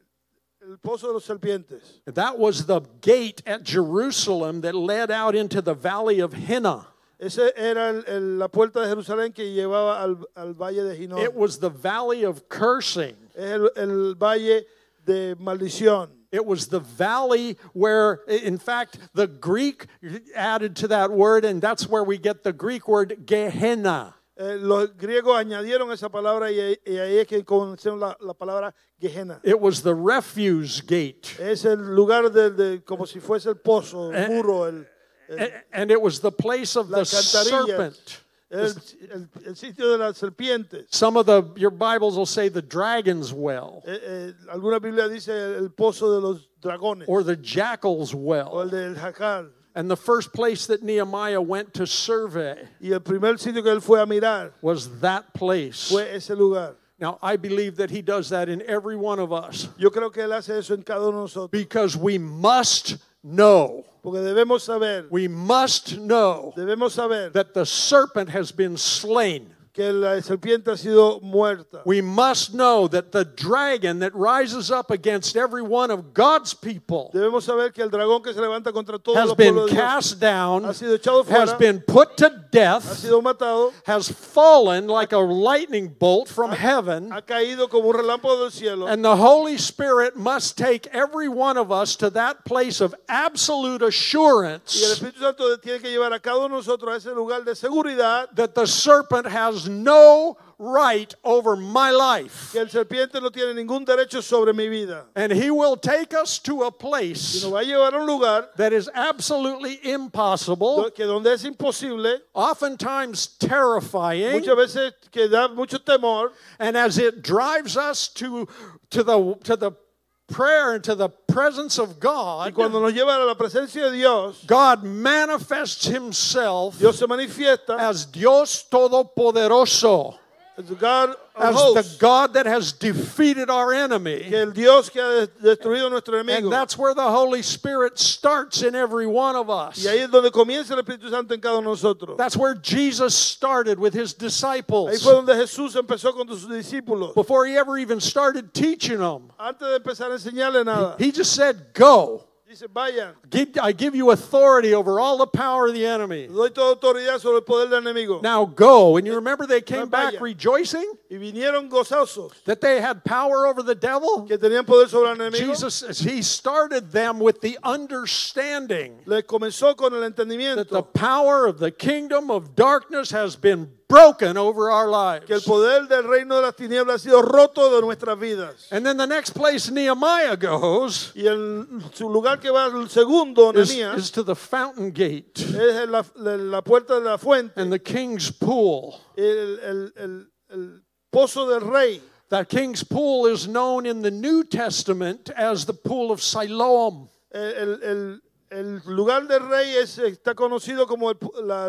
el pozo de los serpientes. That was the gate at Jerusalem that led out into the valley of Hinnom. Ese era el, el, la puerta de Jerusalén que llevaba al, al valle de Hinnom. It was the valley of cursing. Es el, el valle de maldición. It was the valley where, in fact, the Greek added to that word, and that's where we get the Greek word Gehenna. Eh, los griegos añadieron esa palabra y, y ahí es que conocemos la, la palabra Gehenna. It was the refuse gate. Es el lugar de, de como si fuese el pozo, el muro, el, el, And it was the place of the alcantarilla, serpent. el, el, el sitio de las serpientes. Some of the your Bibles will say the dragon's well Eh, eh, alguna Biblia dice el pozo de los dragones or the jackal's o well. el del jacal. And the first place that Nehemiah went to survey Y el primer sitio que él fue a mirar was that place. fue ese lugar. Now, I believe that he does that in every one of us Yo creo que él hace eso en cada uno de nosotros. because we must know, Porque debemos saber, we must know debemos saber that the serpent has been slain. que la serpiente ha sido muerta. We must know that the dragon that rises up against every one of God's people Debemos saber que el dragón que se levanta contra todos has los been pueblos de Dios cast down, ha sido echado has fuera, been put to ha death, sido matado, has fallen like a lightning bolt from heaven, ha caído como un relámpago del cielo. and the Holy Spirit must take every one of us to that place of absolute Y el assurance Espíritu Santo tiene que llevar a cada uno de nosotros a ese lugar de seguridad that the serpent has no right over my life. que el serpiente no tiene ningún derecho sobre mi vida. And he will take us to a Y place nos va a llevar a un lugar that is absolutely impossible, do- que donde es imposible, oftentimes terrifying, muchas veces que da mucho temor, and as it drives us to, to, the, to the prayer and to the presence of y God, cuando nos lleva a la presencia de Dios, God manifests himself Dios se manifiesta as Dios Todopoderoso, as the God of as hosts, the God that has defeated our enemy. que el Dios que ha de- destruido a nuestro enemigo. And that's where the Holy Spirit starts in every one of us. Y ahí es donde comienza el Espíritu Santo en cada uno de nosotros. That's where Jesus started with his Ahí disciples fue donde Jesús empezó con sus discípulos. before he ever even started teaching them. Antes de empezar a enseñarle nada, He just said, Go. dice, vayan, Give- I give you authority over all the power of the enemy. doy toda autoridad sobre el poder del enemigo. Now go. And you remember they came Vaya. back rejoicing Y vinieron gozosos, that they had power over the devil. que tenían poder sobre el enemigo. Jesus, he started them with the understanding Les comenzó con el that the entendimiento power of the kingdom of darkness has been broken over our lives. que el poder del reino de las tinieblas ha sido roto de nuestras vidas. And then the next place Nehemiah goes Y el, su lugar que va al segundo, is, Nehemías, is to the fountain gate es la, la, la puerta de la fuente, and the king's pool. el, el, el, el pozo del rey. That king's pool is known in the New Testament as the pool of Siloam. El, el, el lugar del rey es, está conocido como el, la,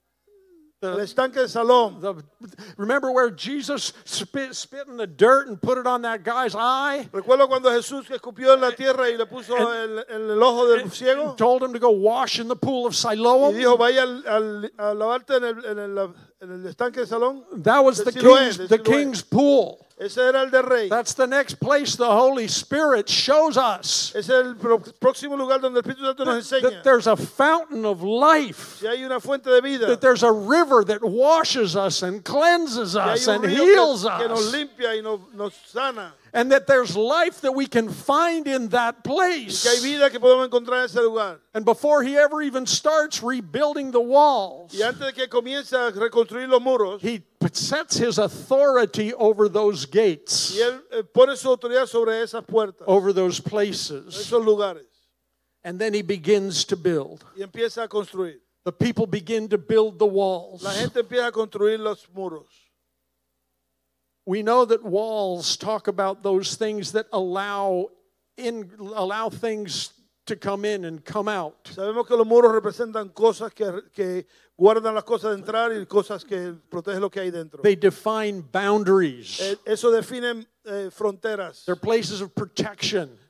el estanque de Salom. The, remember where Jesus spit, spit in the dirt and put it on that guy's eye? Recuerdo cuando Jesús escupió en la tierra y le puso el, el, el ojo del ciego Told him to go wash in the pool of y Siloam. dijo, vaya al, al, a lavarte en el, en el, en el estanque de Salón. That was Del the Siloé, king's, del the Siloé. king's pool. Ese era el del rey. That's the next place the Holy Spirit shows us Ese es el pro- próximo lugar donde el Espíritu Santo nos that enseña. there's a fountain of life, Si hay una fuente de vida, that there's a river that washes us and cleanses si hay us un and río heals que, que nos us, limpia y nos, nos sana, and that there's life that we can find in that y que hay place. vida que podemos encontrar en ese lugar. And before he ever even starts rebuilding the walls, Y antes de que comience a reconstruir los muros, he sets his authority over those gates, y él eh, pone su autoridad sobre esas puertas, over those places, esos lugares, and then he begins to build. y empieza a construir. The people begin to build the walls. La gente empieza a construir los muros. We know that walls talk about those things that allow in allow things to come in and come out. Sabemos que los muros representan cosas que, que guardan las cosas de entrar y cosas que protegen lo que hay dentro. They define boundaries. Eh, Eso define eh, fronteras. They're places of protection.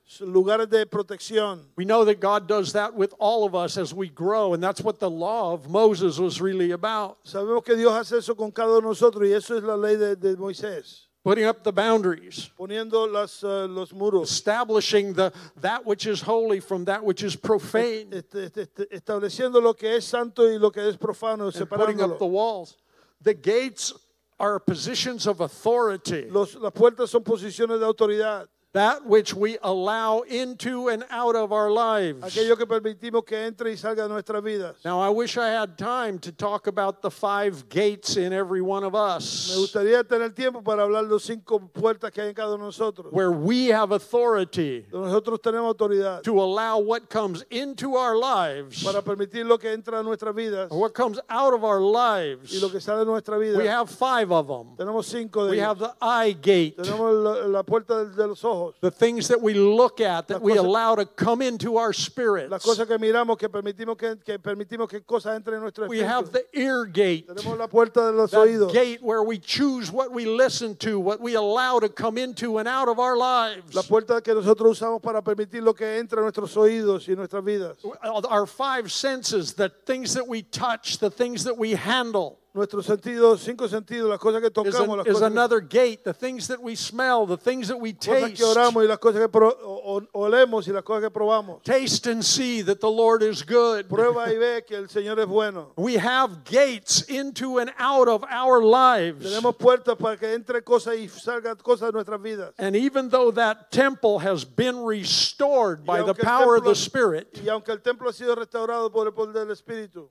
lugares de protección. We know that God does that with all of us as we grow, and that's what the law of Moses was really about. Sabemos que Dios hace eso con cada uno de nosotros y eso es la ley de, de Moisés. Putting up the boundaries, Poniendo las, uh, los muros, establishing the that which is holy from that which is profane, este, este, este, estableciendo lo que es santo y lo que es profano, and putting up the separándolo. walls. The gates are positions of authority. Los, las puertas son posiciones de autoridad. That which we allow into and out of our lives. Aquello que permitimos que entre y salga de nuestras vidas. Now, I wish I had time to talk about the five gates in every one of Me us, gustaría tener tiempo para hablar de los cinco puertas que hay en cada uno de nosotros. where we have authority Nosotros tenemos autoridad to allow what comes into our lives, para permitir lo que entra a nuestras vidas or what comes out of our y lo lives. que sale de nuestra vida. We have five of them. Tenemos cinco de We ellos. have the eye gate, Tenemos la, la puerta de, de los ojos. the things that we look at that Las we cosas- allow to come into our spirits. Las cosas que miramos, que permitimos que, que permitimos que cosas entren en nuestro We espíritu. have the ear gate, Tenemos la puerta de los that oídos. gate where we choose what we listen to, what we allow to come into and out of our lives. La puerta que nosotros usamos para permitir lo que entra en nuestros oídos y en nuestras vidas. Our five senses, the things that we touch, the things that we handle, Nuestros sentidos, cinco sentidos, las cosas que is, tocamos, an- las is cosas, que, another gate. The things that we smell, the things that we cosas taste. que oramos y las cosas que pro- o- o- olemos y las cosas que probamos. Taste and see that the Lord is good. Prueba y ve que el Señor es bueno. We have gates into and out of our lives. Tenemos puertas para que entre cosas y salgan cosas de nuestras vidas. And even though that temple has been restored by Y the aunque el power of templo- the Spirit, Y aunque el templo ha sido restaurado por el poder del Espíritu,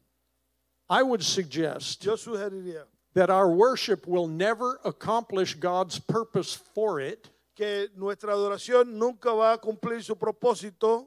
I would suggest yo sugeriría that our worship will never accomplish God's purpose for it que nuestra adoración nunca va a cumplir su propósito,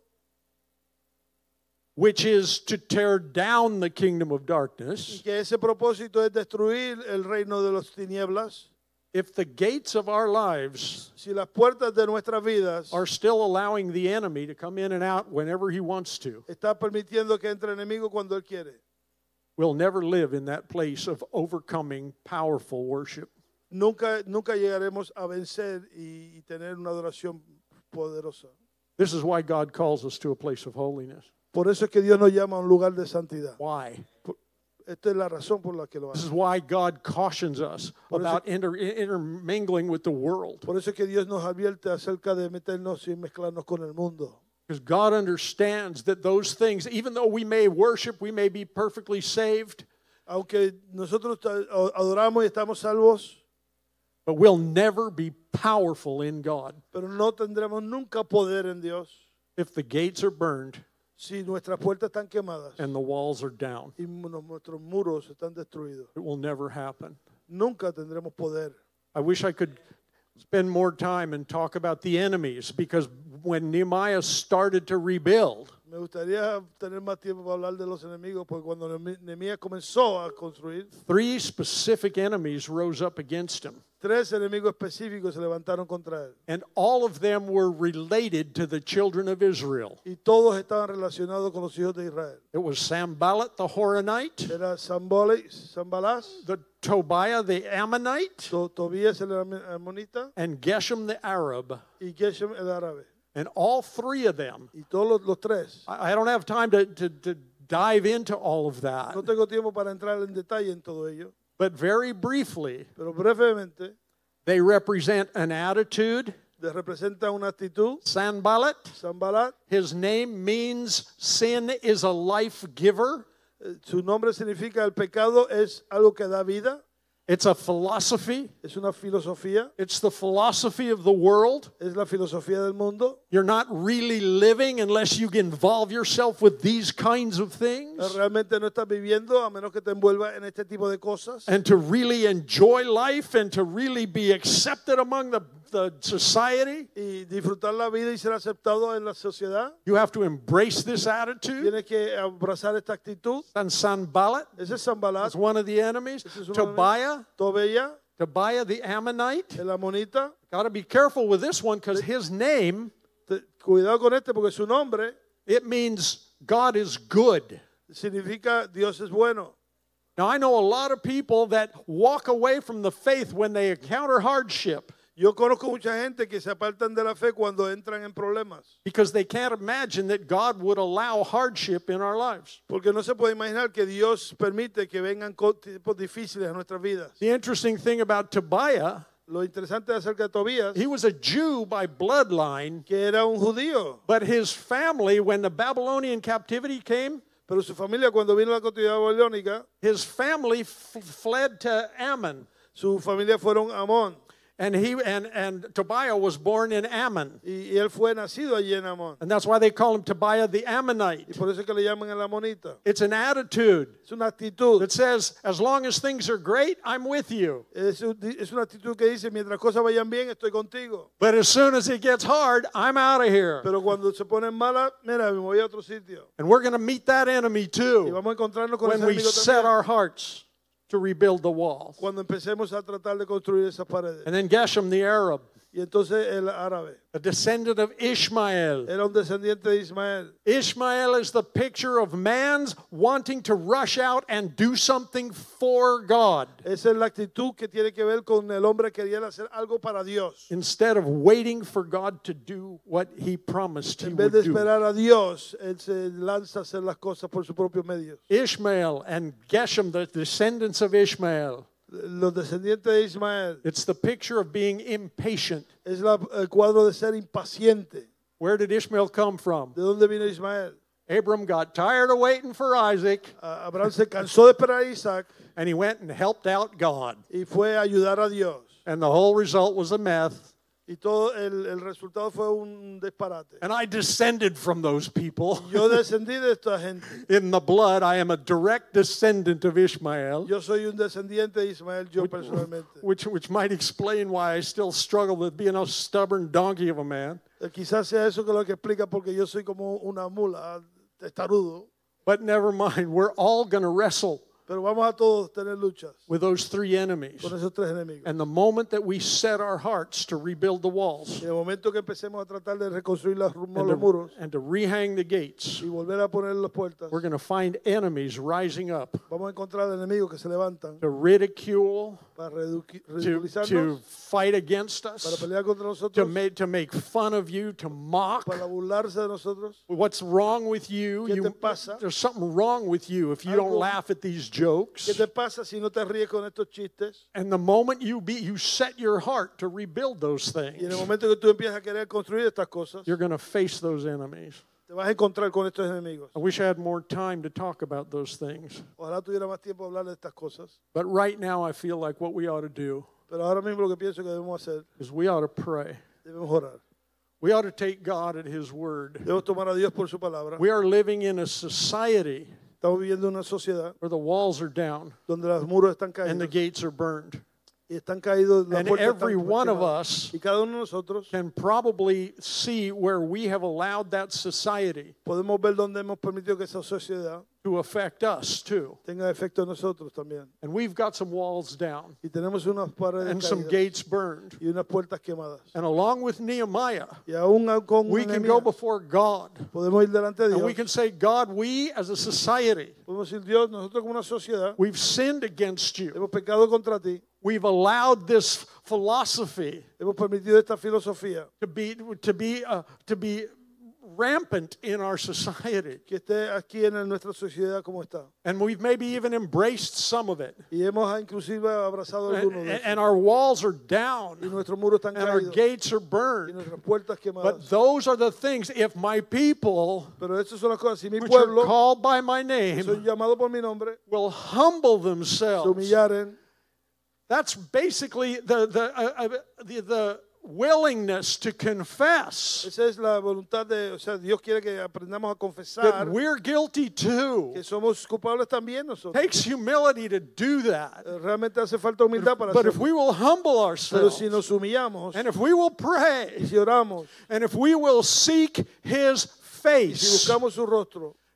which is to tear down the kingdom of y darkness, que ese propósito es destruir el reino de las tinieblas. if the gates of our lives Si las puertas de nuestras vidas are still allowing the enemy to come in and out whenever he wants to, está permitiendo que entre el enemigo cuando él quiere, we'll never live in that place of overcoming powerful worship. nunca, nunca llegaremos a vencer y, y tener una adoración poderosa. This is why God calls us to a place of holiness. Por eso es que Dios nos llama a un lugar de santidad. Why? Esta es la razón por la que lo This hace. is why God cautions us Por eso- about inter- intermingling with the world. Por eso es que Dios nos advierte acerca de meternos y mezclarnos con el mundo. Because God understands that those things, even though we may worship, we may be perfectly saved, Aunque nosotros ta- adoramos y estamos salvos, but we'll never be powerful in God pero no tendremos nunca poder en Dios if the gates are burned si nuestras puertas están quemadas and the walls are down. y mu- nuestros muros están destruidos. It will never happen. Nunca tendremos poder. I wish I could spend more time and talk about the enemies, because when Nehemiah started to rebuild, Me gustaría tener más tiempo para hablar de los enemigos, porque cuando Nehemí- Nehemías comenzó a construir, three specific enemies rose up against him. tres enemigos específicos se levantaron contra él. And all of them were related to the children of Israel. Y todos estaban relacionados con los hijos de Israel. It was Sanballat the Horonite, Era Sanbole- Sanbalás, the Tobiah the Ammonite, To- Tobías el am- amonita and Geshem the Arab. y Geshem el árabe. And all three of them, Y todos los, los tres. I I don't have time to, to, to dive into all of that, No tengo tiempo para entrar en detalle en todo ello, but very briefly, pero brevemente they represent an attitude. le representa una actitud. Sanballat, Sanbalat, his name means sin is a life giver. eh, su nombre significa el pecado es algo que da vida, It's a philosophy. es una filosofía, It's the philosophy of the world. es la filosofía del mundo. You're not really living unless you involve yourself with these kinds of things. Realmente no estás viviendo a menos que te envuelvas en este tipo de cosas. And to really enjoy life and to really be accepted among the, the society, Y disfrutar la vida y ser aceptado en la sociedad. you have to embrace this attitude. Tienes que abrazar esta actitud. And Sanballat Ese es Sanbalat, is one of the enemies. Ese es uno de los- Tobiah, Tobiah, Tobiah the Ammonite. el amonita. Got to be careful with this one because his name, Te- Cuidado con este porque su nombre it means God is good. significa Dios es bueno. Now, I know a lot of people that walk away from the faith when they encounter hardship. Yo conozco mucha gente que se apartan de la fe cuando entran en problemas. Because they can't imagine that God would allow hardship in our lives. Porque no se puede imaginar que Dios permite que vengan tiempos difíciles a nuestras vidas. The interesting thing about Tobiah, Lo interesante acerca de Tobías, he was a Jew by bloodline, que era un judío, but his family, when the Babylonian captivity came, pero su familia cuando vino la cautividad babilónica, his family f- fled to Ammon. su familia fueron a Amón. And he and, and Tobiah was born in Ammon. Y, y él fue nacido allí en Amón. And that's why they call him Tobiah the Ammonite. Y por eso es que le llaman el amonita. It's an attitude Es una actitud. that says, as long as things are great, I'm with you. Es, un- es una actitud que dice, mientras cosas vayan bien, estoy contigo. But as soon as it gets hard, I'm out of here. Pero cuando se ponen malas, mira, me voy a otro sitio. And we're going to meet that enemy Y too vamos a encontrarnos con ese when we enemigo set también. our hearts to rebuild the wall. Cuando empecemos a tratar de construir esas paredes. And then Geshem the Arab, Y entonces el árabe a descendant of Ishmael. era un descendiente de Ismael. Ishmael is the picture of man's wanting to rush out and do something for God Esa es la actitud que tiene que ver con el hombre que quería hacer algo para Dios. instead of waiting for God to do what he promised he En vez would de do. esperar a Dios, él se lanza a hacer las cosas por sus propios medios. Ishmael and Geshem, the descendants of Ishmael, Los descendientes de Ismael it's the picture of being impatient. es la- el cuadro de ser impaciente. Where did Ishmael come from? ¿De dónde vino Ismael? Abram got tired of waiting for Isaac, A- Abraham se cansó de esperar a Isaac and he went and helped out God. y fue a ayudar a Dios. And the whole result was a mess. Y todo el, el resultado fue un disparate. And I descended from those people. Yo descendí de esta gente. In the blood, I am a direct descendant of Ishmael, Yo soy un descendiente de Ismael, yo personalmente. which, which might explain why I still struggle with being a stubborn donkey of a man. Eh, Quizás sea eso que lo que explica porque yo soy como una mula, testarudo. But never mind, we're all going to wrestle Pero vamos a todos tener luchas with those three enemies. con esos tres enemigos. And the moment that we set our hearts to rebuild the walls Y en el momento que empecemos a tratar de reconstruir los, and los to, muros and to rehang the gates, y volver a poner las puertas, we're going to find enemies rising up vamos a encontrar enemigos que se levantan to ridicule, para reduqui- to, ridiculizarnos, to fight against para us, pelear contra to nosotros, make, to make fun of you, to mock. para burlarse de nosotros. What's wrong with you? ¿Qué You- te pasa? There's something wrong with you if you don't Algo- laugh at these jokes. ¿Qué te pasa si no te ríes con estos chistes? And the moment you be, you set your heart to rebuild those Y en el things, momento que tú empiezas a querer construir estas cosas, you're going to face those enemies. te vas a encontrar con estos enemigos. I wish I had more time to talk about those things. Ojalá tuviera más tiempo de hablar de estas cosas. But right now, I feel like what we ought to do Pero ahora mismo lo que pienso que debemos hacer, is we ought to pray. debemos orar. We ought to take God at His word. Debemos tomar a Dios por su palabra. We are living in a society Estamos viviendo en una sociedad where the walls are down donde los muros están and the caídos gates are burned. y están caídos las And puertas every están one of quemadas. us Y cada uno de nosotros can probably see where we have allowed that society podemos ver dónde hemos permitido que esa sociedad to affect us too. tenga efecto en nosotros también. And we've got some walls down Y tenemos unas paredes and some caídas gates burned. y unas puertas quemadas. And along with Nehemiah, Y aún con we can Nehemías, go before God podemos ir delante de and Dios. we can say, God, we as a society, Podemos decir, Dios, nosotros como una sociedad we've sinned against you. hemos pecado contra ti. We've allowed this philosophy Hemos permitido esta filosofía to be to be uh, to be rampant in our society. que esté aquí en nuestra sociedad como está. And we've maybe even embraced some of it. Y hemos inclusive abrazado And, algunos de and- esos. and our walls are Y down nuestros muros están and our caídos. gates are Y burned. nuestras puertas But quemadas. those are the things, if my people, Pero estas son las cosas. Si mi which are pueblo, called by my son name, llamados por mi nombre, will humble se themselves, humillaren. that's basically the, the, uh, uh, the, the willingness to confess Esa es la voluntad de, o sea, Dios quiere que aprendamos a that confesar we're guilty too. que somos culpables también nosotros. Takes humility to do that. Eh, Realmente hace falta humildad para But if hacerlo. we will humble Pero ourselves, si nos humillamos and if we will y pray, si oramos and if we will seek His y si face, buscamos su rostro,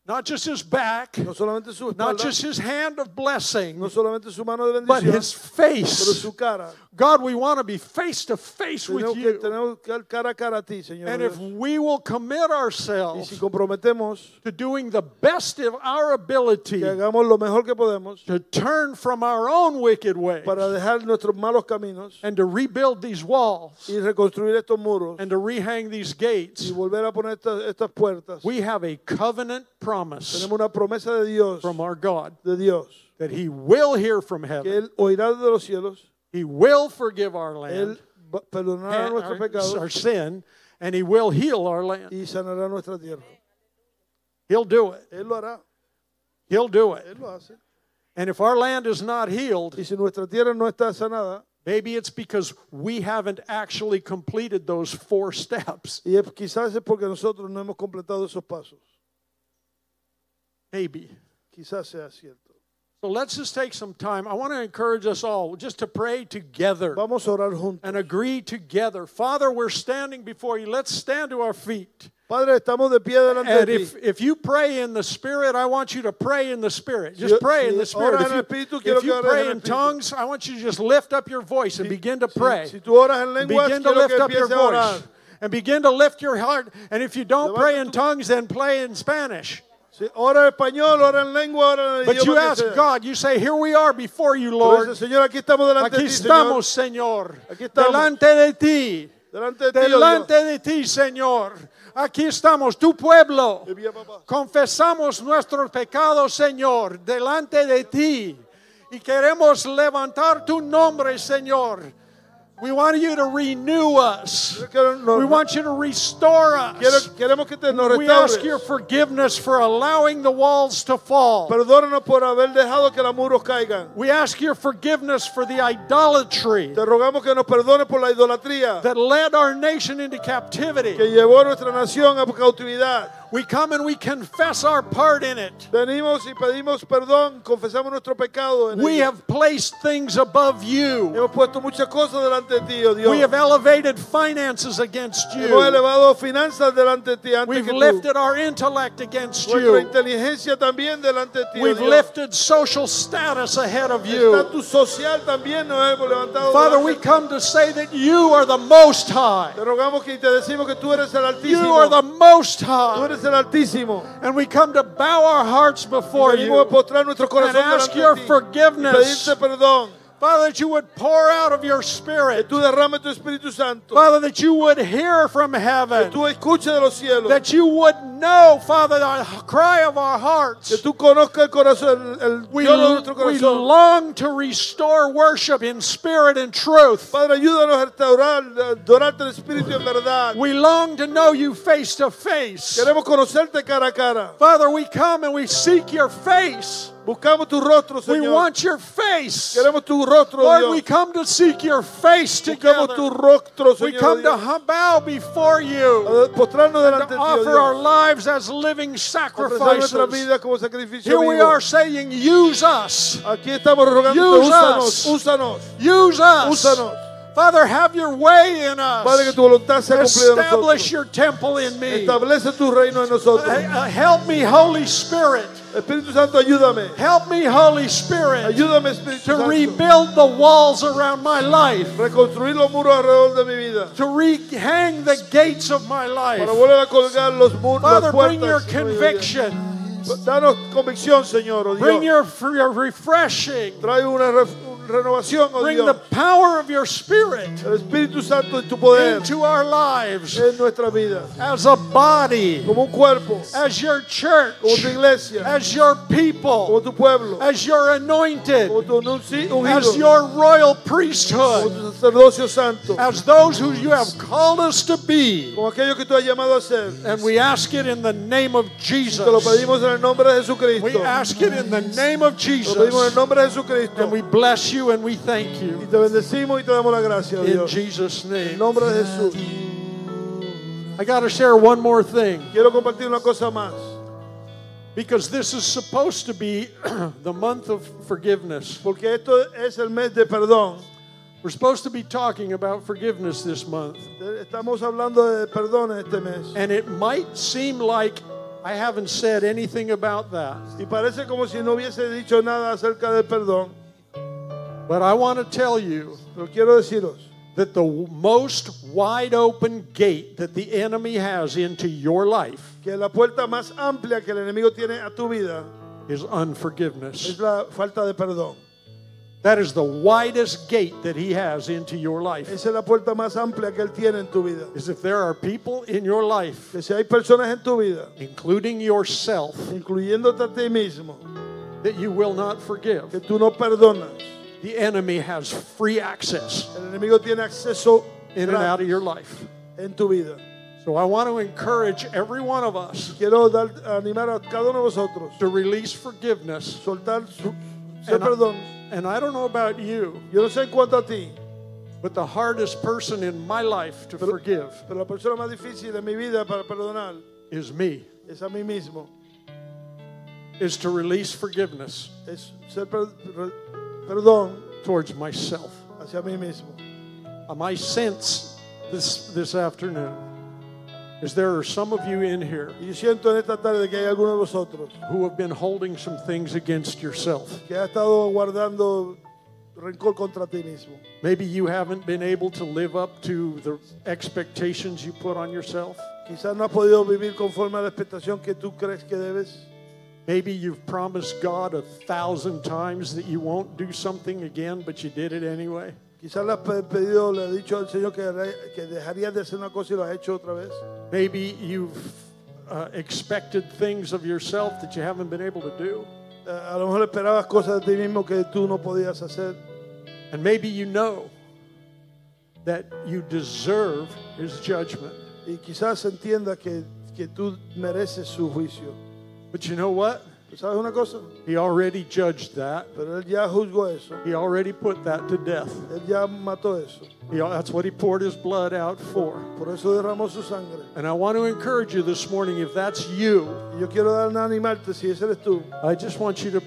Not just his back, no solamente su not espalda, just his hand of blessing, no solamente su mano de but bendición, his pero face. su cara. God, we want to be face to face with Tenemos que, you. tenemos que dar cara a cara a ti, Señor. And Dios. if we will commit Y ourselves si comprometemos to doing the best of our ability que hagamos lo mejor que podemos to turn from our own wicked ways para dejar nuestros malos caminos and to rebuild these walls y reconstruir estos muros and to rehang these y gates, volver a poner estas, estas puertas, we have a covenant promise tenemos una promesa de Dios, from our God de Dios, that He will hear from que heaven, Él oirá de los cielos, He will forgive our Él land, va- perdonará and nuestros our, pecados our sin, and He will heal our land. y sanará nuestra tierra. He'll do it. Él lo hará, He'll do it. Él lo hace. And if our land is not healed, Y si nuestra tierra no está sanada, maybe it's because we haven't actually completed those four steps. y es, quizás es porque nosotros no hemos completado esos pasos. Maybe. Quizás sea cierto. So let's just take some time. I want to encourage us all just to pray together Vamos a orar juntos. and agree together. Father, we're standing before you. Let's stand to our feet. Padre, estamos de pie delante And de if, ti. if you pray in the Spirit, I want you to pray in the Spirit. Just Si- pray in si the Spirit. oras If en el you, Espíritu, quiero if you que ores pray en el in Espíritu. tongues, I want you to just lift up your voice and begin to pray. Si, si tú oras en lenguas, Begin to quiero lift que up your empieces a orar. voice. And begin to lift your heart. And if you don't Levanta pray in tu- tongues, then play in Spanish. Si ora en español, ora en lengua, ora en el But you idioma que ask sea. God, you say, here we are before you, Por Lord. eso, Señor, aquí estamos delante Aquí de ti, estamos, Señor. Señor. Aquí estamos. Delante de ti. Delante de ti, oh Delante Dios. de ti, Señor. Aquí estamos, tu pueblo. Envía, papá. Confesamos nuestros pecados, Señor, delante de ti. Y queremos levantar tu nombre, Señor. We want you to renew us. Quiero- no- We want you to restore quiero- us. Queremos que te nos We ask your restaures. forgiveness for allowing the walls to fall. Perdónanos por haber dejado que los muros caigan. We ask your forgiveness for the idolatry Te rogamos que nos perdones por la idolatría that led our nation into captivity. que llevó a nuestra nación a cautividad. We come and we confess our part in it. Venimos y pedimos perdón, confesamos nuestro pecado. En We ello. have placed things above you. Hemos puesto muchas cosas delante de ti, oh Dios. We have elevated finances against Hemos you. elevado finanzas delante de ti antes We've que tú. lifted our intellect against Nuestra you. inteligencia también delante de ti, oh We've Dios. lifted social status ahead of you. Estatus social también nos hemos levantado. Father, delante we de ti. come to say that you are the Most High. Te rogamos que te decimos que tú eres el You Altísimo. are the Most Tú High. eres el Altísimo. And we come to bow our hearts before Venimos a you postrar nuestro and corazón ask delante your de ti. Y forgiveness. pedirte perdón. Father, that you would pour out of your Que Spirit. tú derrames tu Espíritu Santo. Father, that you would hear from Que heaven. tú escuches de los cielos. That you would know, Father, the cry of our Que hearts. tú conozcas el corazón, el, el We, lloro de nuestro we corazón. long to restore worship in spirit and truth. Padre, ayúdanos a restaurar, a adorarte en espíritu y en verdad. We long to know you face to face. Queremos conocerte cara a cara. Father, we come and we seek your face. Buscamos tu rostro, We Señor. want your face. Queremos tu rostro, Lord, Dios. we come to seek your face Buscamos tu together. rostro, We Señor. come to Dios. hum- bow before you. A postrarnos delante To de ti, oh offer our Dios. lives as living Ofrecer nuestra sacrifices. vida como sacrificio Here we vivo. are saying, use us. Aquí estamos rogando, Use úsanos, us. úsanos, Use us. úsanos. Father, have your way in Padre, que us. tu voluntad sea cumplida en Establish nosotros. your temple in me. Establece tu reino en nosotros. Uh, Help me, Holy Spirit. Espíritu Santo, ayúdame. Help me, Holy Spirit, Ayúdame, Espíritu to Santo. rebuild the walls around my life, Reconstruir los muros alrededor de mi vida. to rehang the gates of my life. Para volver a colgar los muros, las Father, bring your puertas. de mi vida. conviction. Danos convicción, Señor, oh Bring Dios. your, your refreshing. Trae una re- renovación, oh Bring Dios. the power of your Spirit El Espíritu Santo en tu poder into our lives en nuestra vida. as a body, Como un cuerpo, as your church, como tu iglesia, as your como people, tu pueblo, as your anointed, como tu unci- as ungido, your royal como priesthood, tu sacerdocio santo, as those who you have called us to be. como aquello que tú has llamado a ser. And we ask it in the name of Jesus. Te lo pedimos en el nombre de We Jesucristo. ask it in the name of Te lo pedimos en el Jesus. nombre de Jesucristo. And we bless you and we thank Y you. te bendecimos y te damos la gracia, oh In Dios. Jesus' En name. nombre de Jesús. I got to share one more thing. Quiero compartir una cosa más. Because this is supposed to be the month of forgiveness. Porque esto es el mes de perdón. We're supposed to be talking about forgiveness this month. Estamos hablando de perdón este mes. And it might seem like I haven't said anything about that. Y parece como si no hubiese dicho nada acerca del perdón. But I want to tell you Pero quiero deciros that the most wide open gate that the enemy has into your life que la puerta más amplia que el enemigo tiene a tu vida is unforgiveness. es la falta de perdón. That is the widest gate that he has into your life. Esa es la puerta más amplia que él tiene en tu vida. Is if there are people in your life, Que si hay personas en tu vida, including yourself, incluyéndote a ti mismo, that you will not forgive, que tú no perdonas, the enemy has free access el enemigo tiene acceso in and out of your life. en tu vida. So I want to encourage every one of us Quiero dar, animar a cada uno de vosotros to release forgiveness. soltar su, ser And I- perdón. And I don't know about you, Yo no sé en cuanto a ti, but the hardest person in my life to Pero- forgive pero la persona más difícil de mi vida para perdonar is me, es a mí mismo. is to release forgiveness Es ser per- per- perdón towards myself. hacia mí mismo. Uh, My sense this, this afternoon is there are some of you in here Y yo siento en esta tarde que hay algunos de vosotros who have been holding some things against yourself. que ha estado guardando rencor contra ti mismo. Maybe you haven't been able to live up to the expectations you put on yourself. Quizás no has podido vivir conforme a la expectación que tú crees que debes. Maybe you've promised God a thousand times that you won't do something again, but you did it anyway. Quizás le has pe- pedido, le has dicho al Señor que, re- que dejarías de hacer una cosa y lo has hecho otra vez. Maybe you've uh, expected things of yourself that you haven't been able to do. Eh, a lo mejor esperabas cosas de ti mismo que tú no podías hacer. And maybe you know that you deserve His judgment. Y quizás entienda que, que tú mereces su juicio. But you know what? ¿Sabes una cosa? He already judged that. Pero Él ya juzgó eso. He already put that to death. Él ya mató eso. He, that's what He poured His blood out for. Por eso derramó su sangre. And I want to encourage you this morning, if that's you, Y yo quiero dar a animarte, si ese eres tú, I just want you to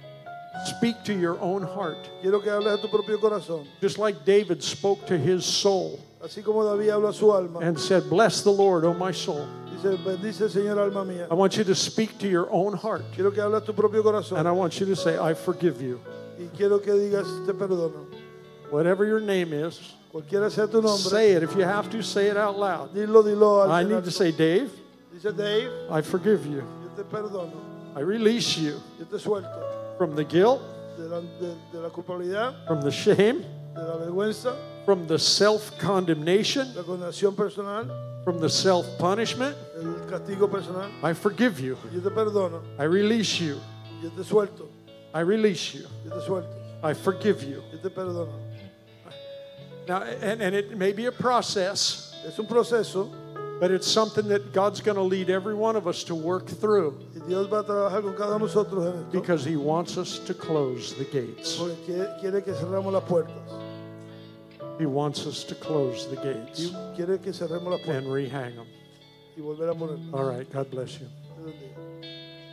speak to your own heart. quiero que hables a tu propio corazón. Just like David spoke to his soul Así como David habló a su alma. and said, "Bless the Lord, O my soul." Dice, bendice Señor alma mía. I want you to speak to your own heart. Quiero que hables a tu propio corazón. And I want you to say, "I forgive you." Y quiero que digas, te perdono. Whatever your name is, Cualquiera sea tu nombre. say it. If you have to, say it out loud. Dilo, dilo. al I final. need to say, Dave, Dice Dave, I forgive you. yo te perdono. I release you Yo te suelto from the guilt, de la, de, de la culpabilidad, from the shame, de la vergüenza, from the self-condemnation, de la condenación personal, from the self-punishment. el castigo personal. I forgive you. Yo te perdono. I release you. Yo te suelto. I release you. Yo te suelto. I forgive you. Yo te perdono. Now, and, and it may be a process, Es un proceso but it's something that God's going to lead every one of us to work through y Dios va a trabajar con cada uno de nosotros en esto. because He wants us to close the gates. Porque quiere, quiere que cerramos las puertas. He wants us to close the Y gates quiere que cerremos las puertas and rehang them. y volver a ponerlas. All right, God bless you. Dios bendiga.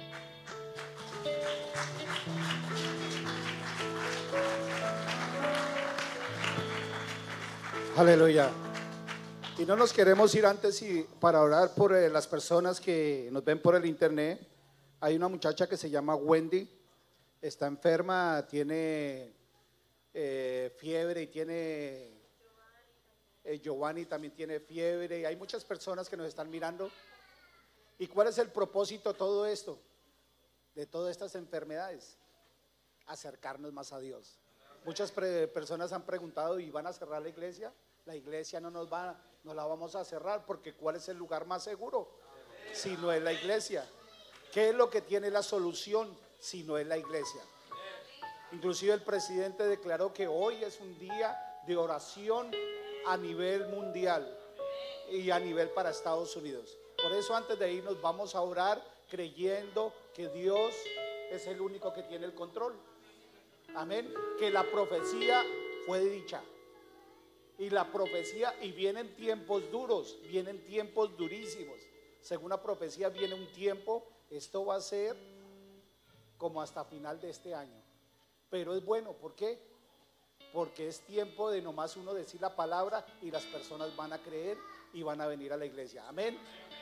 Aleluya. Y no nos queremos ir antes y para orar por eh, las personas que nos ven por el internet. Hay una muchacha que se llama Wendy, está enferma, tiene eh, fiebre y tiene, eh, Giovanni también tiene fiebre y hay muchas personas que nos están mirando. ¿Y cuál es el propósito de todo esto? De todas estas enfermedades, acercarnos más a Dios. Muchas pre- personas han preguntado, ¿y van a cerrar la iglesia? La iglesia no nos va, no la vamos a cerrar, porque ¿cuál es el lugar más seguro? Si no es la iglesia. ¿Qué es lo que tiene la solución si no es la iglesia? Inclusive el presidente declaró que hoy es un día de oración a nivel mundial y a nivel para Estados Unidos. Por eso antes de irnos vamos a orar creyendo que Dios es el único que tiene el control. Amén. Que la profecía fue dicha. Y la profecía, y vienen tiempos duros, vienen tiempos durísimos. Según la profecía viene un tiempo, esto va a ser como hasta final de este año. Pero es bueno, ¿por qué? Porque es tiempo de nomás uno decir la palabra y las personas van a creer y van a venir a la iglesia. Amén.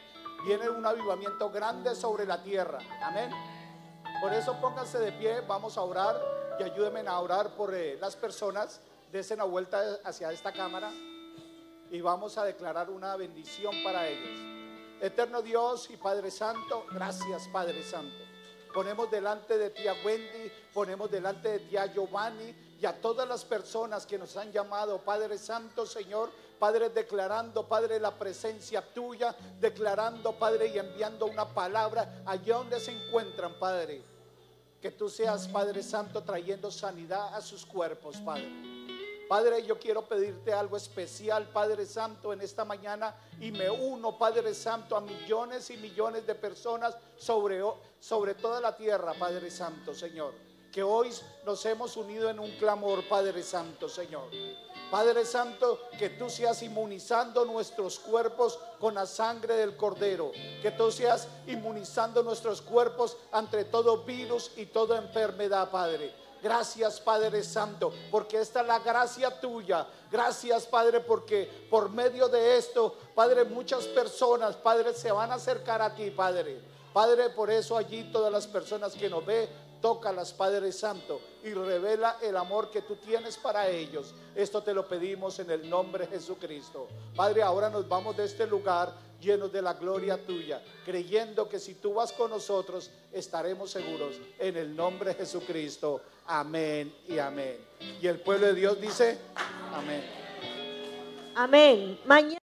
Viene un avivamiento grande sobre la tierra. Amén. Por eso pónganse de pie, vamos a orar y ayúdenme a orar por eh, las personas. Desen la vuelta hacia esta cámara y vamos a declarar una bendición para ellos. Eterno Dios y Padre Santo, gracias Padre Santo. Ponemos delante de ti a Wendy, ponemos delante de ti a Giovanni y a todas las personas que nos han llamado, Padre Santo, Señor. Padre, declarando, Padre, la presencia tuya, declarando, Padre, y enviando una palabra allá donde se encuentran, Padre. Que tú seas, Padre Santo, trayendo sanidad a sus cuerpos, Padre. Padre, yo quiero pedirte algo especial, Padre Santo, en esta mañana, y me uno, Padre Santo, a millones y millones de personas sobre, sobre toda la tierra, Padre Santo, Señor. Que hoy nos hemos unido en un clamor, Padre Santo, Señor. Padre Santo, que tú seas inmunizando nuestros cuerpos con la sangre del Cordero. Que tú seas inmunizando nuestros cuerpos ante todo virus y toda enfermedad, Padre. Gracias, Padre Santo, porque esta es la gracia tuya. Gracias, Padre, porque por medio de esto, Padre, muchas personas, Padre, se van a acercar a ti, Padre. Padre, por eso allí todas las personas que nos ven, tócalas, Padre Santo, y revela el amor que tú tienes para ellos. Esto te lo pedimos en el nombre de Jesucristo. Padre, ahora nos vamos de este lugar llenos de la gloria tuya, creyendo que si tú vas con nosotros, estaremos seguros. En el nombre de Jesucristo. Amén y amén. Y el pueblo de Dios dice, amén. Amén. Mañana